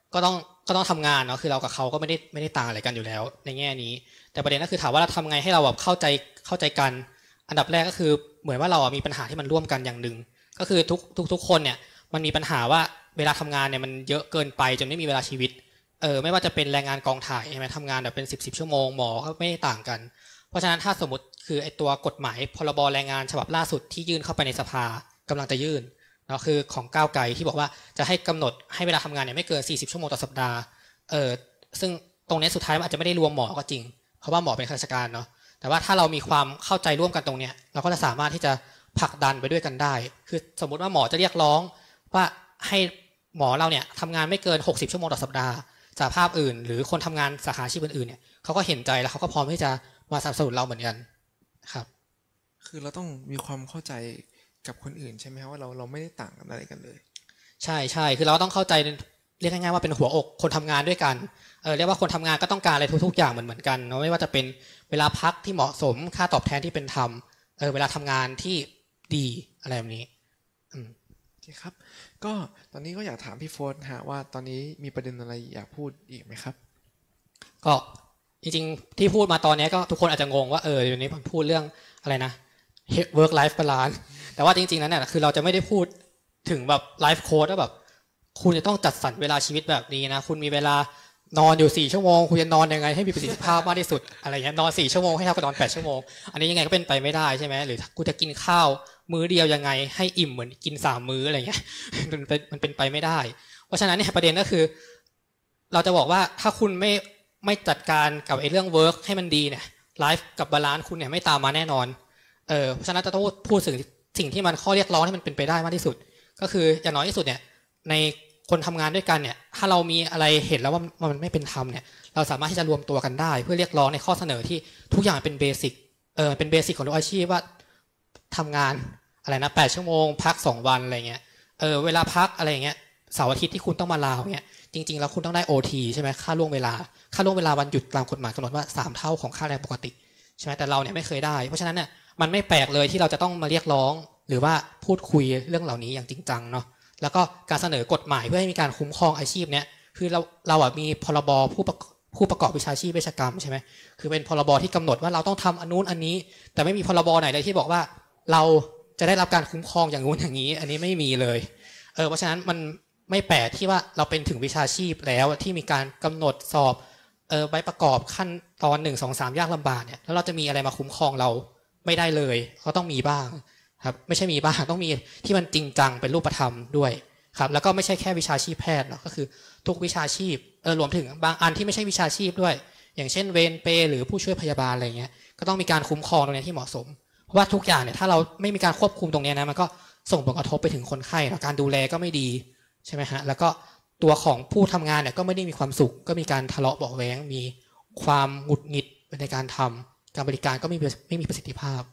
ก็ต้องทำงานเนาะคือเรากับเขาก็ไม่ได้ต่างอะไรกันอยู่แล้วในแง่นี้แต่ประเด็นก็คือถามว่าเราทำไงให้เราแบบเข้าใจกันอันดับแรกก็คือเหมือนว่าเรามีปัญหาที่มันร่วมกันอย่างหนึ่งก็คือทุกคนเนี่ยมันมีปัญหาว่าเวลาทำงานเนี่ยมันเยอะเกินไปจนไม่มีเวลาชีวิตไม่ว่าจะเป็นแรงงานกองถ่ายใช่ไหมทำงานแบบเป็น10ชั่วโมงหมอก็ไม่ได้ต่างกันเพราะฉะนั้นถ้าสมมติคือไอ้ตัวกฎหมายพรบแรงงานฉบับล่าสุดที่ยื่นเข้าไปในสภากำลังจะยื่นเนาะคือของก้าวไกลที่บอกว่าจะให้กำหนดให้เวลาทำงานเนี่ยไม่เกิน40ชั่วโมงต่อสัปดาห์ซึ่งตรงนี้สุดท้ายมันอาจจะไม่ได้รวมหมอก็จริงเพราะว่าหมอเป็นข้าราชการเนาะแต่ว่าถ้าเรามีความเข้าใจร่วมกันตรงเนี้ยเราก็จะสามารถที่จะผลักดันไปด้วยกันได้คือสมมุติว่าหมอจะเรียกร้องว่าให้หมอเราเนี่ยทำงานไม่เกิน60ชั่วโมงต่อสัปดาห์สหภาพอื่นหรือคนทำงานสาขาอาชีพอื่นๆเนี่ยเขาก็เห็นใจแล้วเขาก็พร้อมที่จะมาสนับสนุนเราเหมือนกันครับคือเราต้องมีความเข้าใจกับคนอื่นใช่ไหมครับว่าเราไม่ได้ต่างกันอะไรกันเลยใช่คือเราต้องเข้าใจเรียกง่ายๆว่าเป็นหัวอกคนทำงานด้วยกันเรียกว่าคนทำงานก็ต้องการอะไรทุกๆอย่างเหมือนกันเนาะไม่ว่าจะเป็นเวลาพักที่เหมาะสมค่าตอบแทนที่เป็นธรรมเวลาทำงานที่ดีอะไรแบบนี้โอเคครับก็ตอนนี้ก็อยากถามพี่โฟร์ฮะว่าตอนนี้มีประเด็นอะไรอยากพูดอีกไหมครับก็จริงๆที่พูดมาตอนนี้ก็ทุกคนอาจจะงงว่าเดี๋ยวนี้ผมพูดเรื่องอะไรนะ work life balance แต่ว่าจริงๆนั้นเนี่ยคือเราจะไม่ได้พูดถึงแบบ life coach ว่าแบบคุณจะต้องจัดสรรเวลาชีวิตแบบนี้นะคุณมีเวลานอนอยู่4ชั่วโมงคุณจะนอนยังไงให้มีประสิทธิภาพมากที่สุดอะไรเงี้ยนอน4ชั่วโมงให้เท่ากับนอน8ชั่วโมงอันนี้ยังไงก็เป็นไปไม่ได้ใช่ไหมหรือคุณจะกินข้าวมื้อเดียวยังไงให้อิ่มเหมือนกิน3มื้ออะไรเงี้ยมันเป็นไปไม่ได้เพราะฉะนั้นเนี่ยประเด็นก็คือเราจะบอกว่าถ้าคุณไม่จัดการกับไอ้เรื่อง work ให้มันดีเนี่ย life กับบาลานซ์คุณเนี่ยไม่ตามมาแน่นอนเพราะฉะนั้นจะต้องพูดถึงสิ่งที่มันข้อเรียกร้องที่มันเป็นไปได้มากที่สุดก็คืออย่างน้อยที่สุดเนี่ยในคนทำงานด้วยกันเนี่ยถ้าเรามีอะไรเห็นแล้วว่ามันไม่เป็นธรรมเนี่ยเราสามารถที่จะรวมตัวกันได้เพื่อเรียกร้องในข้อเสนอที่ทุกอย่างเป็นเบสิกเป็นเบสิกของทุกอาชีพว่าทำงานอะไรนะ8ชั่วโมงพัก2วันอะไรเงี้ยเวลาพักอะไรเงี้ยเสาร์อาทิตย์ที่คุณต้องมาลาเนี่ยจริงๆแล้วคุณต้องได้ OT ใช่ไหมค่าล่วงเวลาวันหยุดตามกฎหมายกำหนดว่า3เท่าของค่าแรงปกติใช่ไหมแต่เราเนี่ยไม่เคยได้เพราะฉะนั้นเนี่ยมันไม่แปลกเลยที่เราจะต้องมาเรียกร้องหรือว่าพูดคุยเรื่องเหล่านี้อย่างจริงจังเนาะแล้วก็การเสนอกฎหมายเพื่อให้มีการคุ้มครองอาชีพเนี้ยคือเรามีพรบผู้ประกอบวิชาชีพเวชกรรมใช่ไหมคือเป็นพรบที่กำหนดว่าเราต้องทำอันนู้นอันนี้แต่ไม่มีพรบไหนเลยที่บอกว่าเราจะได้รับการคุ้มครองอย่างนู้นอย่างนี้อันนี้ไม่มีเลยเพราะฉะนั้นมันไม่แปลกที่ว่าเราเป็นถึงวิชาชีพแล้วที่มีการกำหนดสอบใบประกอบขั้นตอน1 2 3ยากลำบากเนี่ยแล้วเราจะมีอะไรมาคุ้มครองเราไม่ได้เลยเขาต้องมีบ้างครับไม่ใช่มีบ้างต้องมีที่มันจริงจังเป็นรูปธรรมด้วยครับแล้วก็ไม่ใช่แค่วิชาชีพแพทย์เนาะก็คือทุกวิชาชีพรวมถึงบางอันที่ไม่ใช่วิชาชีพด้วยอย่างเช่นเวรเปหรือผู้ช่วยพยาบาลอะไรเงี้ยก็ต้องมีการคุ้มครองตรงนี้ที่เหมาะสมเพราะว่าทุกอย่างเนี่ยถ้าเราไม่มีการควบคุมตรงนี้นะมันก็ส่งผลกระทบไปถึงคนไข้การดูแลก็ไม่ดีใช่ไหมฮะแล้วก็ตัวของผู้ทำงานเนี่ยก็ไม่ได้มีความสุขก็มีการทะเลาะเบาะแว้งมีความหงุดหงิดในการทำการบริการก็ไม่มีประสิทธิภาพ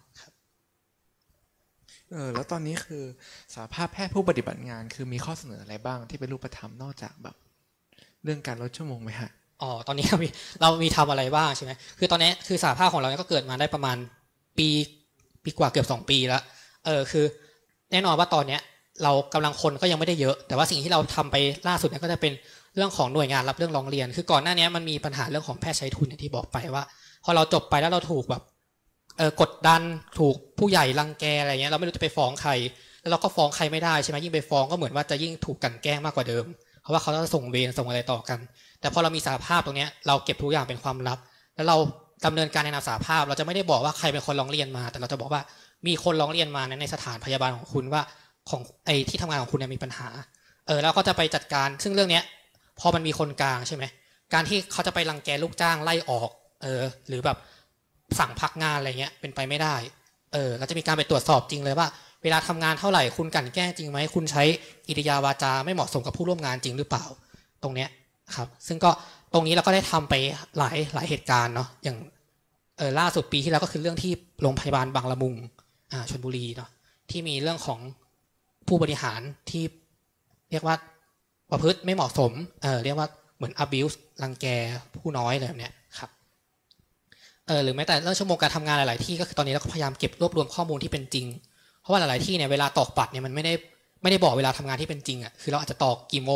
แล้วตอนนี้คือสหภาพแพทย์ผู้ปฏิบัติงานคือมีข้อเสนออะไรบ้างที่เป็นรูปธรรมนอกจากแบบเรื่องการลดชั่วโมงไหมฮะตอนนี้เรามีทำอะไรบ้างใช่ไหมคือตอนนี้คือสหภาพของเราเนี่ยก็เกิดมาได้ประมาณปีกว่าเกือบ2 ปีแล้วคือแน่นอนว่าตอนเนี้ยเรากำลังคนก็ยังไม่ได้เยอะแต่ว่าสิ่งที่เราทำไปล่าสุดเนี่ยก็จะเป็นเรื่องของหน่วยงานรับเรื่องร้องเรียนคือก่อนหน้านี้มันมีปัญหาเรื่องของแพทย์ใช้ทุนที่บอกไปว่าพอเราจบไปแล้วเราถูกแบบกดดันถูกผู้ใหญ่รังแกอะไรเงี้ยเราไม่รู้จะไปฟ้องใครแล้วเราก็ฟ้องใครไม่ได้ใช่ไหมยิ่งไปฟ้องก็เหมือนว่าจะยิ่งถูกกลั่นแกล้งมากกว่าเดิมเพราะว่าเขาจะส่งเวรส่งอะไรต่อกันแต่พอเรามีสหภาพตรงนี้เราเก็บทุกอย่างเป็นความลับแล้วเราดำเนินการในนามสหภาพเราจะไม่ได้บอกว่าใครเป็นคนร้องเรียนมาแต่เราจะบอกว่ามีคนร้องเรียนมาในสถานพยาบาลของคุณว่าของไอ้ที่ทำงานของคุณเนี่ยมีปัญหาแล้วก็จะไปจัดการซึ่งเรื่องเนี้ยพอมันมีคนกลางใช่ไหมการที่เขาจะไปรังแกลูกจ้างไล่ออกหรือแบบสั่งพักงานอะไรเงี้ยเป็นไปไม่ได้เราจะมีการไปตรวจสอบจริงเลยว่าเวลาทำงานเท่าไหร่คุณกลั่นแกล้งจริงไหมคุณใช้กิริยาวาจาไม่เหมาะสมกับผู้ร่วมงานจริงหรือเปล่าตรงเนี้ยครับซึ่งก็ตรงนี้เราก็ได้ทำไปหลายเหตุการณ์เนาะอย่างล่าสุดปีที่แล้วก็คือเรื่องที่โรงพยาบาลบางละมุงชลบุรีเนาะที่มีเรื่องของผู้บริหารที่เรียกว่าประพฤติไม่เหมาะสมเรียกว่าเหมือน abuse รังแกผู้น้อยอะไรแบบเนี้ยครับหรือแม้แต่เรื่องชั่วโมงการทำงานหลายๆที่ก็คือตอนนี้เราก็พยายามเก็บรวบรวมข้อมูลที่เป็นจริงเพราะว่าหลายๆที่เนี่ยเวลาตอกบัตรเนี่ยมันไม่ได้บอกเวลาทำงานที่เป็นจริงอ่ะคือเราอาจจะตอกกี่โมง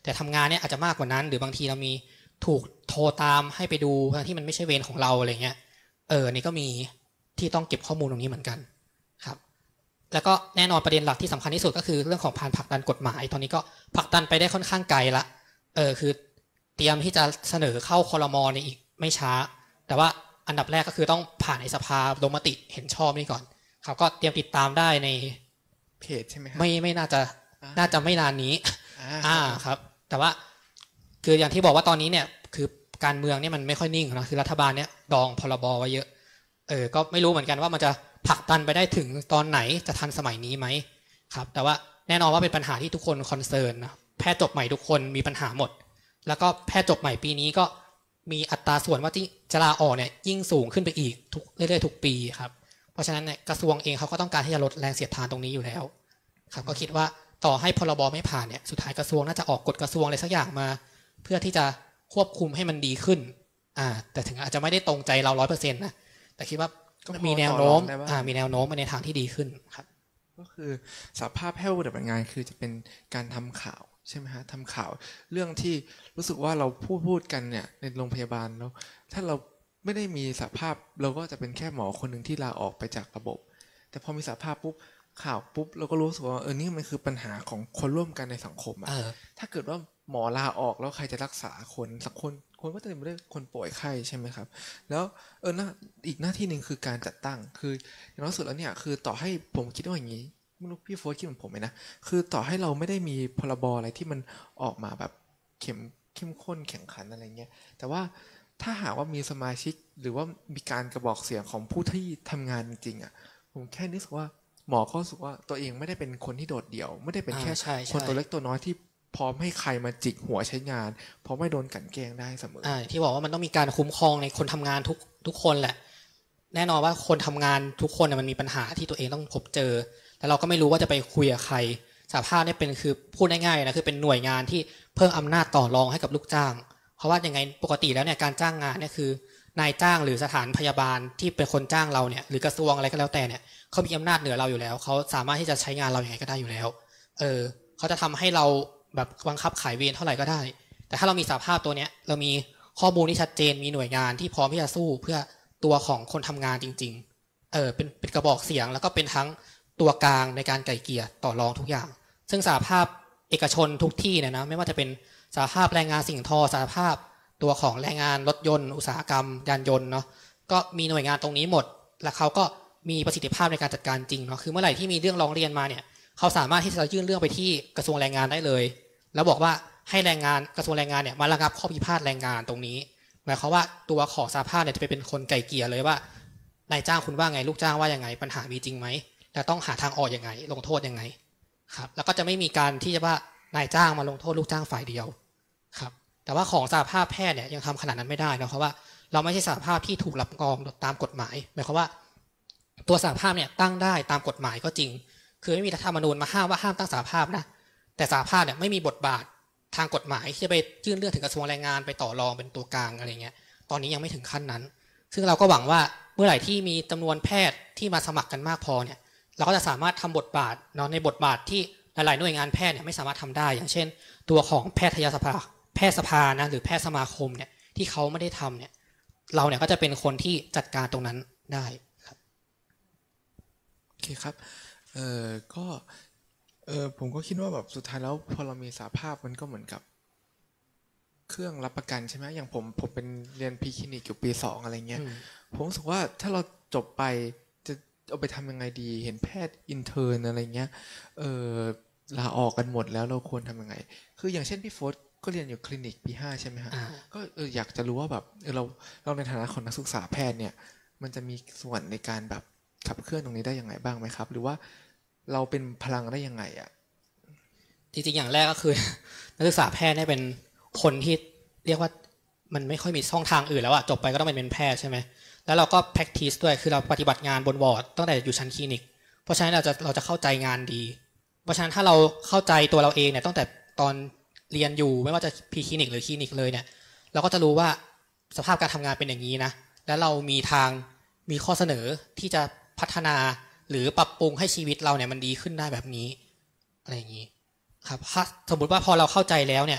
แต่ทำงานเนี่ยอาจจะมากกว่านั้นหรือบางทีเรามีถูกโทรตามให้ไปดูทั้งที่มันไม่ใช่เวรของเราอะไรเงี้ยนี่ก็มีที่ต้องเก็บข้อมูลตรงนี้เหมือนกันครับแล้วก็แน่นอนประเด็นหลักที่สำคัญที่สุดก็คือเรื่องของการผลักดันกฎหมายตอนนี้ก็ผลักดันไปได้ค่อนข้างไกลละคือเตรียมที่จะเสนอเข้าครม.ในอีกไม่ช้าแต่ว่าอันดับแรกก็คือต้องผ่านในสภาลงมติเห็นชอบนี่ก่อนเขาก็เตรียมติดตามได้ในเพจใช่ไหมครับไม่น่าจะไม่นานนี้ครับแต่ว่าคืออย่างที่บอกว่าตอนนี้เนี่ยคือการเมืองเนี่ยมันไม่ค่อยนิ่งนะคือรัฐบาลเนี่ยดองพรบไว้เยอะก็ไม่รู้เหมือนกันว่ามันจะผลักดันไปได้ถึงตอนไหนจะทันสมัยนี้ไหมครับแต่ว่าแน่นอนว่าเป็นปัญหาที่ทุกคนคอนเซิร์นนะแพทย์จบใหม่ทุกคนมีปัญหาหมดแล้วก็แพทย์จบใหม่ปีนี้ก็มีอัตราส่วนว่าที่จะลาออกเนี่ยยิ่งสูงขึ้นไปอีกเรื่อยๆทุกปีครับเพราะฉะนั้นเนี่ยกระทรวงเองเขาก็ต้องการที่จะลดแรงเสียดทานตรงนี้อยู่แล้วครับก็คิดว่าต่อให้พรบไม่ผ่านเนี่ยสุดท้ายกระทรวงน่าจะออกกฎกระทรวงอะไรสักอย่างมาเพื่อที่จะควบคุมให้มันดีขึ้นแต่ถึงอาจจะไม่ได้ตรงใจเรา 100% นะแต่คิดว่ามีแนวโน้มมีแนวโน้มไปในทางที่ดีขึ้นครับก็คือสภาพแพทย์ปฏิบัติงานคือจะเป็นการทำข่าวใช่ไหมฮะทำข่าวเรื่องที่รู้สึกว่าเราพูดกันเนี่ยในโรงพยาบาลแล้วถ้าเราไม่ได้มีสภาพเราก็จะเป็นแค่หมอคนหนึ่งที่ลาออกไปจากระบบแต่พอมีสภาพปุ๊บข่าวปุ๊บเราก็รู้สึกว่านี่มันคือปัญหาของคนร่วมกันในสังคมถ้าเกิดว่าหมอลาออกแล้วใครจะรักษาคนสักคนก็จะเป็นเรื่องคนป่วยไข้ใช่ไหมครับแล้วอีกหน้าที่หนึ่งคือการจัดตั้งคืออย่างน้อยสุดแล้วเนี่ยคือต่อให้ผมคิดว่าอย่างนี้ไม่รู้พี่โฟร์คิดเหมือนผมไหมนะคือต่อให้เราไม่ได้มีพรบอะไรที่มันออกมาแบบเข้มข้นแข่งขันอะไรเงี้ยแต่ว่าถ้าหากว่ามีสมาชิกหรือว่ามีการกระบอกเสียงของผู้ที่ทำงานจริงๆผมแค่นึกว่าหมอก็รู้สึกว่าตัวเองไม่ได้เป็นคนที่โดดเดี่ยวไม่ได้เป็นแค่คนตัวเล็กตัวน้อยที่พร้อมให้ใครมาจิกหัวใช้งานเพราะไม่โดนกลั่นแกล้งได้เสมอที่บอกว่ามันต้องมีการคุ้มครองในคนทำงานทุกคนแหละแน่นอนว่าคนทำงานทุกคนมันมีปัญหาที่ตัวเองต้องพบเจอแต่เราก็ไม่รู้ว่าจะไปคุยกับใครสหภาพเนี่ยเป็นคือพูดง่ายๆนะคือเป็นหน่วยงานที่เพิ่มอำนาจต่อรองให้กับลูกจ้างเพราะว่ายังไงปกติแล้วเนี่ยการจ้างงานเนี่ยคือนายจ้างหรือสถานพยาบาลที่เป็นคนจ้างเราเนี่ยหรือกระทรวงอะไรก็แล้วแต่เนี่ยเขามีอำนาจเหนือเราอยู่แล้วเขาสามารถที่จะใช้งานเราอย่างไรก็ได้อยู่แล้วเขาจะทำให้เราแบบบังคับขายเวรเท่าไหร่ก็ได้แต่ถ้าเรามีสภาพตัวเนี้ยเรามีข้อมูลที่ชัดเจนมีหน่วยงานที่พร้อมที่จะสู้เพื่อตัวของคนทำงานจริงๆเป็นกระบอกเสียงแล้วก็เป็นทั้งตัวกลางในการไกล่เกลี่ยต่อรองทุกอย่างซึ่งสหภาพเอกชนทุกที่เนี่ยนะไม่ว่าจะเป็นสหภาพแรงงานสิ่งทอสหภาพตัวของแรงงานรถยนต์อุตสาหกรรมยานยนต์เนาะก็มีหน่วยงานตรงนี้หมดและเขาก็มีประสิทธิภาพในการจัดการจริงเนาะคือเมื่อไหร่ที่มีเรื่องร้องเรียนมาเนี่ยเขาสามารถที่จะยื่นเรื่องไปที่กระทรวงแรงงานได้เลยแล้วบอกว่าให้แรงงานกระทรวงแรงงานเนี่ยมาระงับข้อพิพาทแรงงานตรงนี้หมายความว่าตัวของสหภาพเนี่ยจะไปเป็นคนไกล่เกลี่ยเลยว่านายจ้างคุณว่าไงลูกจ้างว่ายังไงปัญหามีจริงไหมและต้องหาทางออกยังไงลงโทษยังไงครับแล้วก็จะไม่มีการที่จะว่านายจ้างมาลงโทษลูกจ้างฝ่ายเดียวครับแต่ว่าของสหภาพแพทย์เนี่ยยังทำขนาดนั้นไม่ได้นะเพราะว่าเราไม่ใช่สหภาพที่ถูกรับรองตามกฎหมายหมายความว่าตัวสหภาพเนี่ยตั้งได้ตามกฎหมายก็จริงคือไม่มีรัฐธรรมนูญมาห้ามว่าห้ามตั้งสหภาพนะแต่สหภาพเนี่ยไม่มีบทบาททางกฎหมายที่จะไปยื่นเรื่องถึงกระทรวงแรงงานไปต่อรองเป็นตัวกลางอะไรเงี้ยตอนนี้ยังไม่ถึงขั้นนั้นซึ่งเราก็หวังว่าเมื่อไหร่ที่มีจำนวนแพทย์ที่มาสมัครกันมากพอเนี่ยเราก็จะสามารถทำบทบาทเนาะในบทบาทที่หลายๆหน่วยงานแพทย์เนี่ยไม่สามารถทำได้อย่างเช่นตัวของแพทยสภาแพทยสภานะหรือแพทยสมาคมเนี่ยที่เขาไม่ได้ทำเนี่ยเราเนี่ยก็จะเป็นคนที่จัดการตรงนั้นได้ครับโอเคครับก็ผมก็คิดว่าแบบสุดท้ายแล้วพอเรามีสหภาพมันก็เหมือนกับเครื่องรับประกันใช่ไหมอย่างผมเป็นเรียนพรีคลินิกอยู่ปี2อะไรเงี้ยผมรู้สึกว่าถ้าเราจบไปจะเอาไปทำยังไงดีเห็นแพทย์อินเทอร์นอะไรเงี้ยลาออกกันหมดแล้วเราควรทำยังไงคืออย่างเช่นพี่โฟร์ก็เรียนอยู่คลินิกปี5ใช่ไหมฮะก็อยากจะรู้ว่าแบบเราในฐานะของนักศึกษาแพทย์เนี่ยมันจะมีส่วนในการแบบขับเคลื่อนตรงนี้ได้ยังไงบ้างไหมครับหรือว่าเราเป็นพลังได้ยังไงอ่ะจริงๆอย่างแรกก็คือนักศึกษาแพทย์เนี่ยเป็นคนที่เรียกว่ามันไม่ค่อยมีช่องทางอื่นแล้วอะจบไปก็ต้องเป็นแพทย์ใช่ไหมแล้วเราก็ practice ด้วยคือเราปฏิบัติงานบนวอร์ดตั้งแต่อยู่ชั้นคลินิกเพราะฉะนั้นเราจะเข้าใจงานดีเพราะฉะนั้นถ้าเราเข้าใจตัวเราเองเนี่ยตั้งแต่ตอนเรียนอยู่ไม่ว่าจะพรีคลินิกหรือคลินิกเลยเนี่ยเราก็จะรู้ว่าสภาพการทำงานเป็นอย่างนี้นะแล้วเรามีข้อเสนอที่จะพัฒนาหรือปรับปรุงให้ชีวิตเราเนี่ยมันดีขึ้นได้แบบนี้อะไรอย่างนี้ครับสมมติว่าพอเราเข้าใจแล้วเนี่ย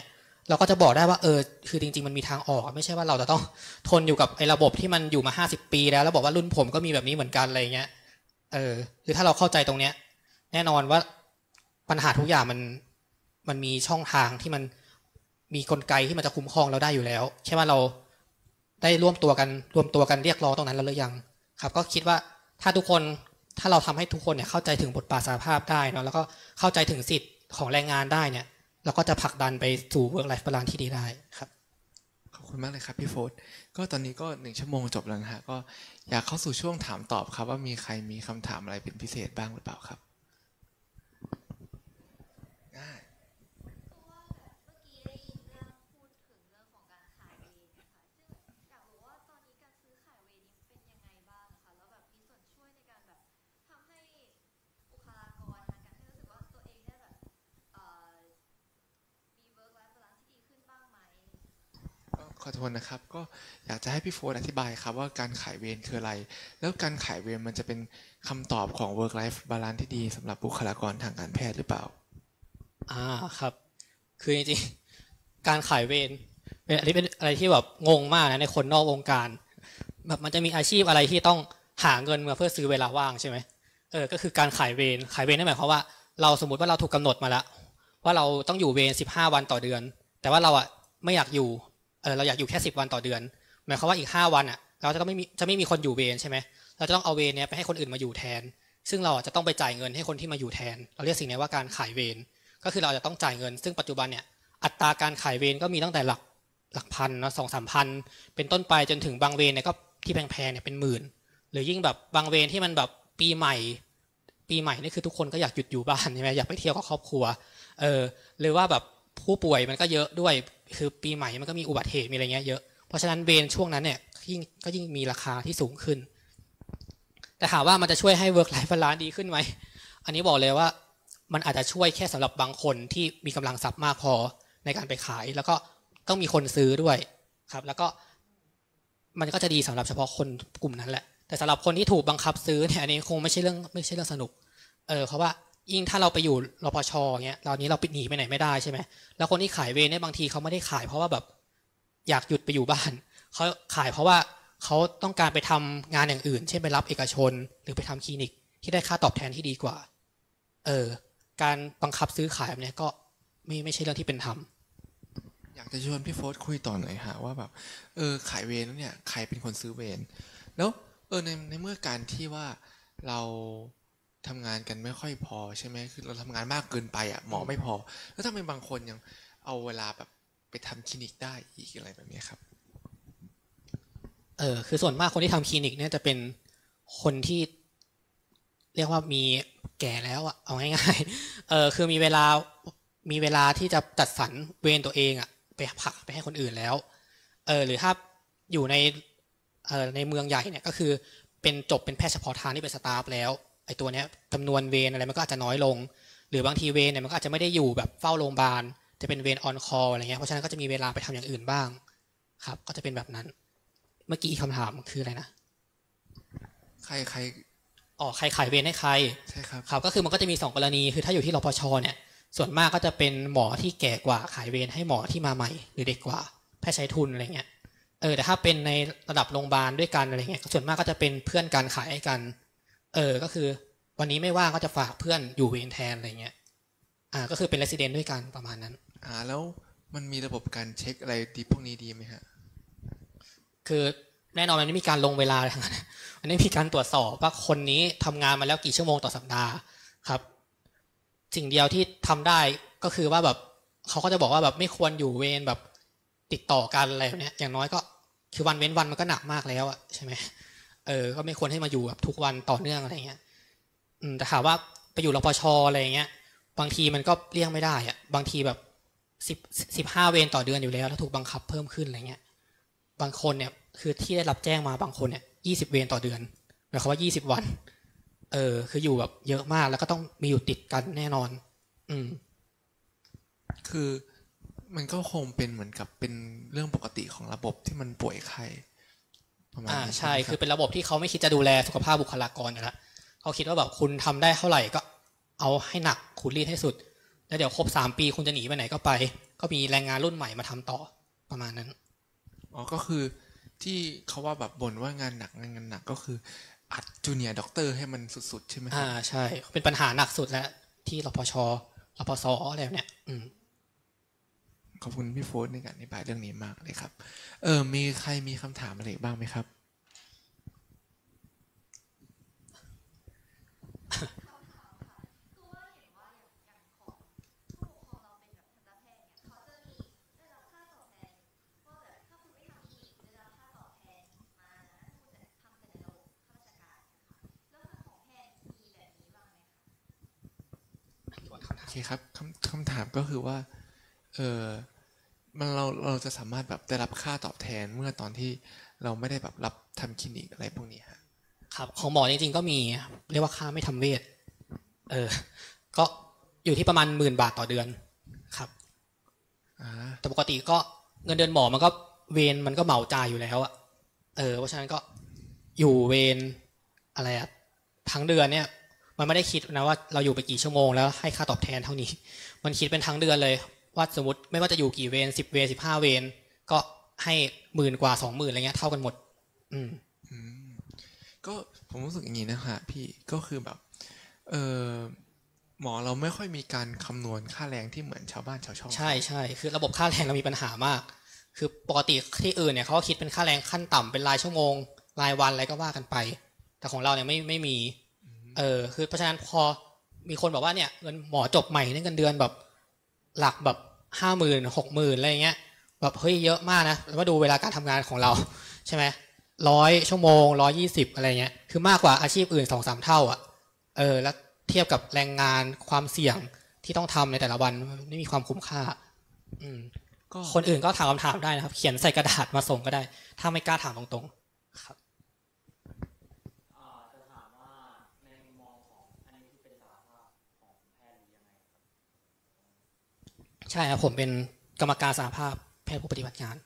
เราก็จะบอกได้ว่าคือจริงๆมันมีทางออกไม่ใช่ว่าเราจะต้องทนอยู่กับไอ้ระบบที่มันอยู่มา50 ปีแล้วบอกว่ารุ่นผมก็มีแบบนี้เหมือนกันอะไรเงี้ยคือถ้าเราเข้าใจตรงเนี้ยแน่นอนว่าปัญหาทุกอย่างมันมีช่องทางที่มันมีกลไกที่มันจะคุ้มครองเราได้อยู่แล้วแค่ว่าเราได้รวมตัวกันเรียกร้องตรงนั้นแล้วหรือยังครับก็คิดว่าถ้าเราทำให้ทุกคนเนี่ยเข้าใจถึงบทบาทสหภาพได้เนาะแล้วก็เข้าใจถึงสิทธิ์ของแรงงานได้เนี่ยเราก็จะผลักดันไปสู่ work life balance ที่ดีได้ครับขอบคุณมากเลยครับพี่โฟร์ก็ตอนนี้ก็1 ชั่วโมงจบแล้วนะฮะก็อยากเข้าสู่ช่วงถามตอบครับว่ามีใครมีคำถามอะไรเป็นพิเศษบ้างหรือเปล่าครับขอโทษนะครับก็อยากจะให้พี่โฟร์อธิบายครับว่าการขายเวรคืออะไรแล้วการขายเวรมันจะเป็นคำตอบของ work life balance ที่ดีสำหรับบุคลากรทางการแพทย์หรือเปล่าครับคือจริงๆการขายเวรเป็นอะไรที่แบบงงมากนะในคนนอกวงการแบบมันจะมีอาชีพอะไรที่ต้องหาเงินมาเพื่อซื้อเวลาว่างใช่ไหมก็คือการขายเวรนั่นหมายความว่าเราสมมติว่าเราถูกกำหนดมาแล้วว่าเราต้องอยู่เวร15 วันต่อเดือนแต่ว่าเราไม่อยากอยู่เราอยากอยู่แค่10 วันต่อเดือนหมายความว่าอีก5 วันเราจะไม่มีคนอยู่เวรใช่ไหมเราจะต้องเอาเวรเนี้ยไปให้คนอื่นมาอยู่แทนซึ่งเราจะต้องไปจ่ายเงินให้คนที่มาอยู่แทนเราเรียกสิ่งนี้ว่าการขายเวรก็คือเราจะต้องจ่ายเงินซึ่งปัจจุบันเนี่ยอัตราการขายเวรก็มีตั้งแต่หลักพันเนาะ2-3 พันเป็นต้นไปจนถึงบางเวรเนี่ยก็ที่แพงๆเนี่ยเป็นหมื่นหรือยิ่งแบบบางเวรที่มันแบบปีใหม่นี่คือทุกคนก็อยากหยุดอยู่บ้านใช่ไหมอยากไปเที่ยวกับครอบครัวหรือว่าแบบผู้ป่วยมันก็เยอะด้วยคือปีใหม่มันก็มีอุบัติเหตุมีอะไรเงี้ยเยอะเพราะฉะนั้นเวรช่วงนั้นเนี่ยยิ่งมีราคาที่สูงขึ้นแต่ถามว่ามันจะช่วยให้ work life balance ดีขึ้นไหมอันนี้บอกเลยว่ามันอาจจะช่วยแค่สำหรับบางคนที่มีกำลังทรัพย์มากพอในการไปขายแล้วก็ต้องมีคนซื้อด้วยครับแล้วก็มันก็จะดีสำหรับเฉพาะคนกลุ่มนั้นแหละแต่สำหรับคนที่ถูกบังคับซื้อเนี่ยอันนี้คงไม่ใช่เรื่องสนุกเพราะว่ายิ่งถ้าเราไปอยู่รปช.เงี้ยเราปิดหนีไปไหนไม่ได้ใช่ไหมแล้วคนที่ขายเวรเนี่ยบางทีเขาไม่ได้ขายเพราะว่าแบบอยากหยุดไปอยู่บ้านเขาขายเพราะว่าเขาต้องการไปทำงานอย่างอื่นเช่นไปรับเอกชนหรือไปทำคลินิกที่ได้ค่าตอบแทนที่ดีกว่าการบังคับซื้อขายแบบนี้ก็ไม่ใช่เรื่องที่เป็นธรรมอยากจะชวนพี่โฟร์คุยต่อหน่อยฮะว่าแบบขายเวรแล้วเนี่ยใครเป็นคนซื้อเวรแล้วในเมื่อการที่ว่าเราทำงานกันไม่ค่อยพอใช่ไหมคือเราทำงานมากเกินไปหมอไม่พอแล้วทำไมบางคนยังเอาเวลาแบบไปทำคลินิกได้อีกอะไรแบบนี้ครับคือส่วนมากคนที่ทำคลินิกเนี่ยจะเป็นคนที่เรียกว่ามีแก่แล้วเอาง่ายๆคือมีเวลาที่จะจัดสรรเวรตัวเองไปผักไปให้คนอื่นแล้วหรือถ้าอยู่ในเมืองใหญ่เนี่ยก็คือเป็นแพทย์เฉพาะทางที่เป็นสตาฟแล้วไอ้ตัวเนี้ยจำนวนเวรอะไรมันก็อาจจะน้อยลงหรือบางทีเวรเนี่ยมันก็อาจจะไม่ได้อยู่แบบเฝ้าโรงพยาบาลจะเป็นเวรออนคอลอะไรเงี้ยเพราะฉะนั้นก็จะมีเวลาไปทำอย่างอื่นบ้างครับก็จะเป็นแบบนั้นเมื่อกี้คำถามคืออะไรนะใครใครขายเวรให้ใครใช่ครับครับก็คือมันก็จะมี2 กรณีคือถ้าอยู่ที่รปช.เนี่ยส่วนมากก็จะเป็นหมอที่แก่กว่าขายเวรให้หมอที่มาใหม่หรือเด็กกว่าแพทย์ใช้ทุนอะไรเงี้ยแต่ถ้าเป็นในระดับโรงพยาบาลด้วยกันอะไรเงี้ยส่วนมากก็จะเป็นเพื่อนกันขายให้กันก็คือวันนี้ไม่ว่างก็จะฝากเพื่อนอยู่เวรแทนอะไรเงี้ยก็คือเป็นเรสซิเดนต์ด้วยกันประมาณนั้นแล้วมันมีระบบการเช็คอะไรดีพวกนี้ดีไหมฮะคือแน่นอนมันไม่มีการลงเวลาอะไรทั้งนั้นมันไม่มีการตรวจสอบว่าคนนี้ทำงานมาแล้วกี่ชั่วโมงต่อสัปดาห์ครับสิ่งเดียวที่ทำได้ก็คือว่าแบบเขาก็จะบอกว่าแบบไม่ควรอยู่เวรแบบติดต่อกันอะไรแบบนี้อย่างน้อยก็คือวันเว้นวันมันก็หนักมากแล้วใช่ไหมก็ไม่ควรให้มาอยู่แบบทุกวันต่อเนื่องอะไรเงี้ยแต่ถามว่าไปอยู่รปช.อะไรเงี้ยบางทีมันก็เลี่ยงไม่ได้บางทีแบบ15 เวรต่อเดือนอยู่แล้วถูกบังคับเพิ่มขึ้นอะไรเงี้ยบางคนเนี่ยคือที่ได้รับแจ้งมาบางคนเนี่ย20 เวรต่อเดือนหมายความว่า20 วันคืออยู่แบบเยอะมากแล้วก็ต้องมีอยู่ติดกันแน่นอนคือมันก็คงเป็นเหมือนกับเป็นเรื่องปกติของระบบที่มันป่วยไข้ใช่คือเป็นระบบที่เขาไม่คิดจะดูแลสุขภาพบุคลากรอยู่แล้วเขาคิดว่าแบบคุณทำได้เท่าไหร่ก็เอาให้หนักคุณรีดให้สุดแล้วเดี๋ยวครบ3 ปีคุณจะหนีไปไหนก็ไปก็มีแรงงานรุ่นใหม่มาทำต่อประมาณนั้นอ๋อก็คือที่เขาว่าแบบบ่นว่างานหนักก็คืออัดจูเนียร์ด็อกเตอร์ให้มันสุดๆใช่ไหมครับใช่เป็นปัญหาหนักสุดแล้วที่รพชรพสอะไรแบบเนี้ยขอบคุณพี่โฟร์ในการอธิบายเรื่องนี้มากเลยครับมีใครมีคำถามอะไรบ้างไหมครับโอเคครับคำถามก็คือว่าเราจะสามารถแบบได้รับค่าตอบแทนเมื่อตอนที่เราไม่ได้แบบรับทำคลินิกอะไรพวกนี้ครับของหมอจริงๆก็มีเรียกว่าค่าไม่ทำเวชก็อยู่ที่ประมาณ10,000 บาทต่อเดือนครับแต่ปกติก็เงินเดือนหมอมันก็เวรมันก็เหมาจ่ายอยู่แล้วอะเพราะฉะนั้นก็อยู่เวรอะไรอะทั้งเดือนเนี่ยมันไม่ได้คิดนะว่าเราอยู่ไปกี่ชั่วโมงแล้วให้ค่าตอบแทนเท่านี้มันคิดเป็นทั้งเดือนเลยว่าสมมติไม่ว่าจะอยู่กี่เวร10 เวร15 เวรก็ให้10,000 กว่า 20,000อะไรเงี้ยเท่ากันหมดก็ผมรู้สึกอย่างนี้นะคะพี่ก็คือแบบหมอเราไม่ค่อยมีการคำนวณค่าแรงที่เหมือนชาวบ้านชาวช่องใช่คือระบบค่าแรงเรามีปัญหามากคือปกติที่อื่นเนี่ยเขาก็คิดเป็นค่าแรงขั้นต่ำเป็นรายชั่วโมงรายวันอะไรก็ว่ากันไปแต่ของเราเนี่ยไม่มีคือเพราะฉะนั้นพอมีคนบอกว่าเนี่ยเงินหมอจบใหม่เนี่ยเงินเดือนแบบหลักแบบ50,000 60,000อะไรเงี้ยแบบเฮ้ยเยอะมากนะแล้วมาดูเวลาการทำงานของเราใช่ไหม100 ชั่วโมง120อะไรเงี้ยคือมากกว่าอาชีพอื่น 2-3 เท่าอ่ะแล้วเทียบกับแรงงานความเสี่ยงที่ต้องทำในแต่ละวันไม่มีความคุ้มค่าก็คนอื่นก็ถามคำถามได้นะครับเขียนใส่กระดาษมาส่งก็ได้ถ้าไม่กล้าถามตรงๆครับใช่ครับผมเป็นกรรมการสหภาพแพทย์ผู้ปฏิบัติงาน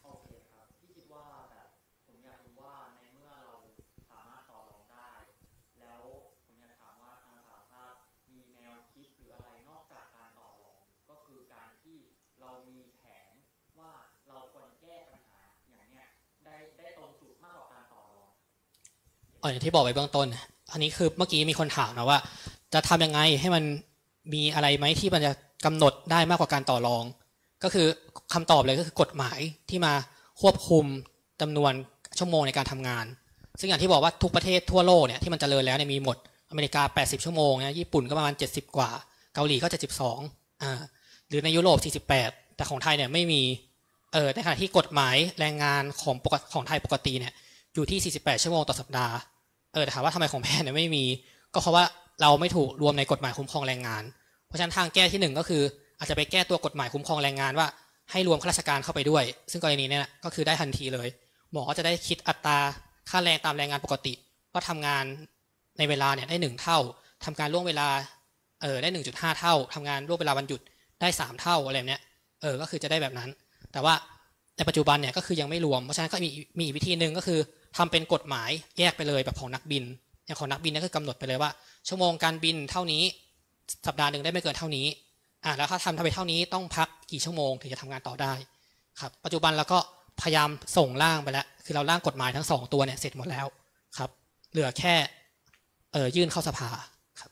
อย่างที่บอกไปเบื้องต้นอันนี้คือเมื่อกี้มีคนถามนะว่าจะทำยังไงให้มันมีอะไรไหมที่มันจะกำหนดได้มากกว่าการต่อรองก็คือคำตอบเลยก็คือกฎหมายที่มาควบคุมจำนวนชั่วโมงในการทำงานซึ่งอย่างที่บอกว่าทุกประเทศทั่วโลกเนี่ยที่มันเจริญแล้วเนี่ยมีหมดอเมริกา80 ชั่วโมงนะญี่ปุ่นก็ประมาณ70 กว่าเกาหลีก็72หรือในยุโรป48แต่ของไทยเนี่ยไม่มีในขณะที่กฎหมายแรงงานของไทยปกติเนี่ยอยู่ที่48 ชั่วโมงต่อสัปดาห์แต่ถามว่าทำไมของแพทย์เนี่ยไม่มีก็เพราะว่าเราไม่ถูกรวมในกฎหมายคุ้มครองแรงงานเพราะฉะนั้นทางแก้ที่1ก็คืออาจจะไปแก้ตัวกฎหมายคุ้มครองแรงงานว่าให้รวมข้าราชการเข้าไปด้วยซึ่งกรณีนี้เนี่ยก็คือได้ทันทีเลยหมอก็จะได้คิดอัตราค่าแรงตามแรงงานปกติก็ทำงานในเวลาเนี่ยได้1 เท่าทำการล่วงเวลาได้ 1.5 เท่าทำงานล่วงเวลาวันหยุดได้3 เท่าอะไรแบบเนี้ยก็คือจะได้แบบนั้นแต่ว่าในปัจจุบันเนี่ยก็คือยังไม่รวมเพราะฉะนั้นก็มีอีกวิธีนึงก็คือทำเป็นกฎหมายแยกไปเลยแบบของนักบินอย่างของนักบินเนี่ยคือกำหนดไปเลยว่าชั่วโมงการบินเท่านี้สัปดาห์นึงได้ไม่เกินเท่านี้แล้วถ้าทำไปเท่านี้ต้องพักกี่ชั่วโมงถึงจะทำงานต่อได้ครับปัจจุบันเราก็พยายามส่งร่างไปแล้วคือเราร่างกฎหมายทั้ง2 ตัวเนี่ยเสร็จหมดแล้วครับเหลือแค่ยื่นเข้าสภาครับ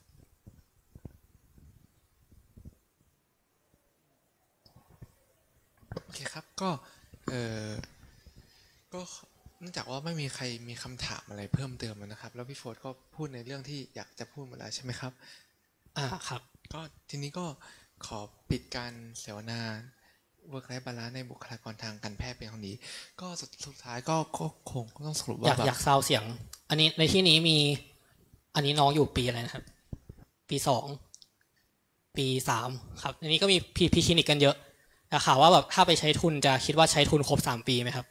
โอเคครับก็เนื่องจากว่าไม่มีใครมีคำถามอะไรเพิ่มเติมนะครับแล้วพี่โฟร์ก็พูดในเรื่องที่อยากจะพูดหมดแล้วใช่ไหมครับครับก็ทีนี้ก็ขอปิดการเสวนา work life balance ในบุคลากรทางการแพทย์เป็นคำนี้ก็สุดท้ายก็คงต้องสรุปว่าอยากซาวเสียงอันนี้ในที่นี้มีอันนี้น้องอยู่ปีอะไรนะครับปี2ปี3ครับอันนี้ก็มีพีคลินิกกันเยอะแต่ข่าวว่าแบบถ้าไปใช้ทุนจะคิดว่าใช้ทุนครบ3 ปีไหมครับ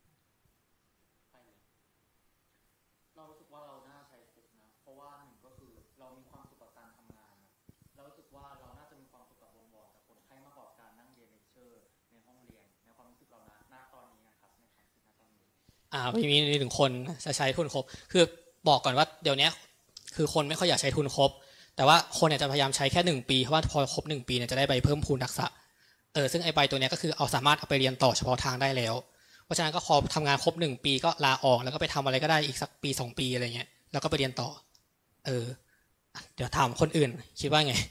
มี1 คนจะใช้ทุนครบคือบอกก่อนว่าเดี๋ยวนี้คือคนไม่ค่อยอยากใช้ทุนครบแต่ว่าคนเนี่ยจะพยายามใช้แค่1 ปีเพราะว่าพอครบ1 ปีเนี่ยจะได้ใบเพิ่มพูนทักษะซึ่งไอใบตัวเนี้ยก็คือสามารถเอาไปเรียนต่อเฉพาะทางได้แล้วเพราะฉะนั้นก็พอทำงานครบ1 ปีก็ลาออกแล้วก็ไปทำอะไรก็ได้อีกสักปี2 ปีอะไรเงี้ยแล้วก็ไปเรียนต่อเดี๋ยวถามคนอื่นคิดว่าไง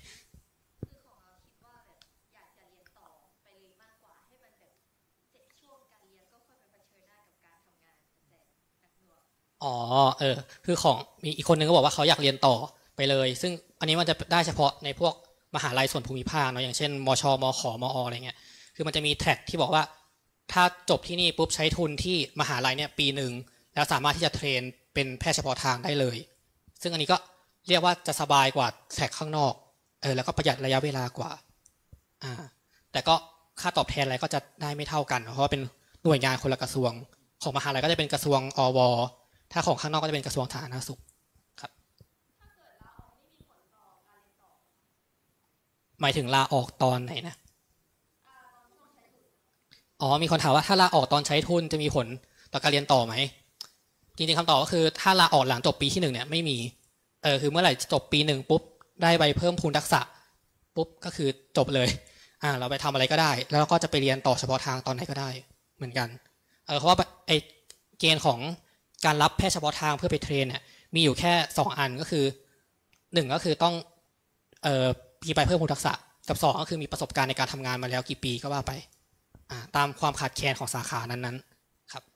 คือของมีอีกคนนึงก็บอกว่าเขาอยากเรียนต่อไปเลยซึ่งอันนี้มันจะได้เฉพาะในพวกมหาลัยส่วนภูมิภาคเนาะอย่างเช่นมชมขมออะไรเงี้ยคือมันจะมีแท็กที่บอกว่าถ้าจบที่นี่ปุ๊บใช้ทุนที่มหาลัยเนี่ยปี 1แล้วสามารถที่จะเทรนเป็นแพทย์เฉพาะทางได้เลยซึ่งอันนี้ก็เรียกว่าจะสบายกว่าแท็กข้างนอกแล้วก็ประหยัดระยะเวลากว่าแต่ก็ค่าตอบแทนอะไรก็จะได้ไม่เท่ากันเพราะว่าเป็นหน่วยงานคนละกระทรวงของมหาลัยก็จะเป็นกระทรวงอวถ้าของข้างนอกก็จะเป็นกระทรวงสาธารณสุขครับหมายถึงลาออกตอนไหนนะมีคนถามว่าถ้าลาออกตอนใช้ทุนจะมีผลต่อการเรียนต่อไหมจริงๆคำตอบก็คือถ้าลาออกหลังจบปีที่1เนี่ยไม่มีคือเมื่อไหร่จบปี1ปุ๊บได้ใบเพิ่มพูนทักษะปุ๊บก็คือจบเลยเราไปทำอะไรก็ได้แล้วก็จะไปเรียนต่อเฉพาะทางตอนไหนก็ได้เหมือนกันเพราะว่าไอเกณฑ์ของการรับแพทย์เฉพาะทางเพื่อไปเทรนเนี่ยมีอยู่แค่2 อันก็คือ1ก็คือต้องมีใบเพิ่มพูนทักษะกับ2ก็คือมีประสบการณ์ในการทำงานมาแล้วกี่ปีก็ว่าไปตามความขาดแคลนของสาขานั้นๆครับ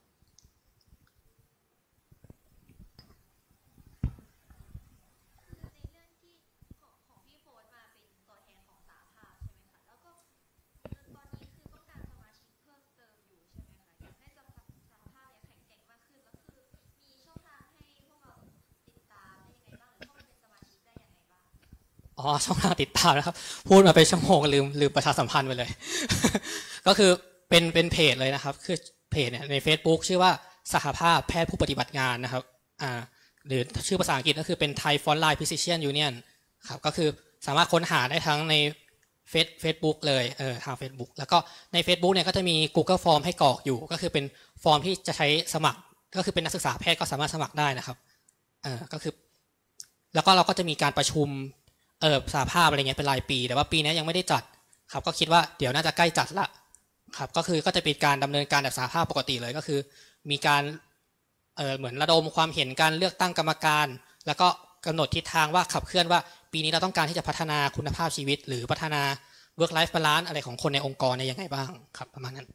ช่องทางติดตามนะครับพูดมาเป็นชั่วโมงลืมประชาสัมพันธ์ไปเลย ก็คือเป็นเพจเลยนะครับคือเพจเนี่ยใน Facebook ชื่อว่าสหภาพแพทย์ผู้ปฏิบัติงานนะครับหรือชื่อภาษาอังกฤษก็คือเป็น Thai Frontline Physician Union ครับก็คือสามารถค้นหาได้ทั้งในFacebook เลยทาง Facebook แล้วก็ใน Facebook เนี่ยก็จะมี Google Form ให้กรอกอยู่ก็คือเป็นฟอร์มที่จะใช้สมัครก็คือเป็นนักศึกษาแพทย์ก็สามารถสมัครได้นะครับก็คือแล้วก็เราก็จะมีการประชุมสหภาพอะไรเงี้ยเป็นรายปีแต่ว่าปีนี้ยังไม่ได้จัดครับก็คิดว่าเดี๋ยวน่าจะใกล้จัดละครับก็คือก็จะเป็นการดำเนินการแบบสหภาพปกติเลยก็คือมีการเหมือนระดมความเห็นการเลือกตั้งกรรมการแล้วก็กำหนดทิศทางว่าขับเคลื่อนว่าปีนี้เราต้องการที่จะพัฒนาคุณภาพชีวิตหรือพัฒนา work life balance อะไรของคนในองค์กรเนี่ยยังไงบ้างครับประมาณนั้น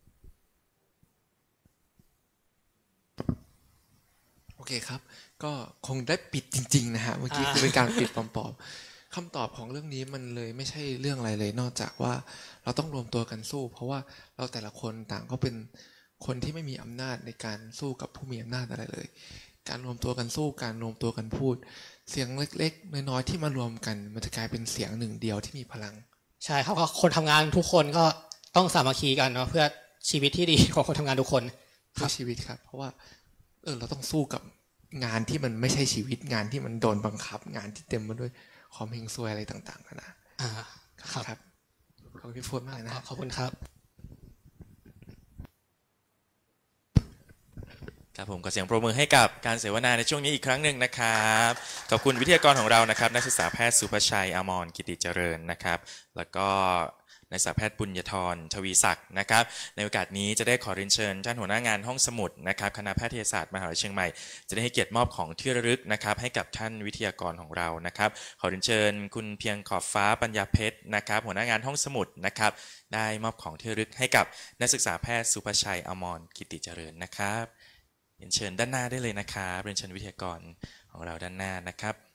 โอเคครับก็คงได้ปิดจริงๆนะฮะเมื่อกี้คือเป็นการปิดปลอมๆคำตอบของเรื่องนี้มันเลยไม่ใช่เรื่องอะไรเลยนอกจากว่าเราต้องรวมตัวกันสู้เพราะว่าเราแต่ละคนต่างก็เป็นคนที่ไม่มีอำนาจในการสู้กับผู้มีอำนาจอะไรเลยการรวมตัวกันสู้การรวมตัวกันพูดเสียงเล็กๆน้อยๆที่มารวมกันมันจะกลายเป็นเสียงหนึ่งเดียวที่มีพลังใช่ครับคนทำงานทุกคนก็ต้องสามัคคีกันเนาะเพื่อชีวิตที่ดีของคนทำงานทุกคนเพื่อชีวิตครับเพราะว่าเราต้องสู้กับงานที่มันไม่ใช่ชีวิตงานที่มันโดนบังคับงานที่เต็มไปด้วยความเฮงซวยอะไรต่างๆนะครับขอบคุณพี่โฟร์มากนะขอบคุณครับครับผมขอเสียงปรบมือให้กับการเสวนาในช่วงนี้อีกครั้งหนึ่งนะครับขอบคุณวิทยากรของเรานะครับนักศึกษาแพทย์สุภชัยอมรกิติเจริญนะครับแล้วก็นักศึกษาแพทย์ปุญญธรทวีศักดิ์นะครับในโอกาสนี้จะได้ขอเรียนเชิญท่านหัวหน้างานห้องสมุดนะครับคณะแพทยศาสตร์มหาวิทยาลัยเชียงใหม่จะได้ให้เกียรติมอบของที่ระลึกนะครับให้กับท่านวิทยากรของเรานะครับขอเรียนเชิญคุณเพียงขอบฟ้าปัญญาเพชรนะครับหัวหน้างานห้องสมุดนะครับได้มอบของที่ระลึกให้กับนักศึกษาแพทย์สุภชัยอมรกิติเจริญนะครับเรียนเชิญด้านหน้าได้เลยนะครับเรียนเชิญวิทยากรของเราด้านหน้านะครับ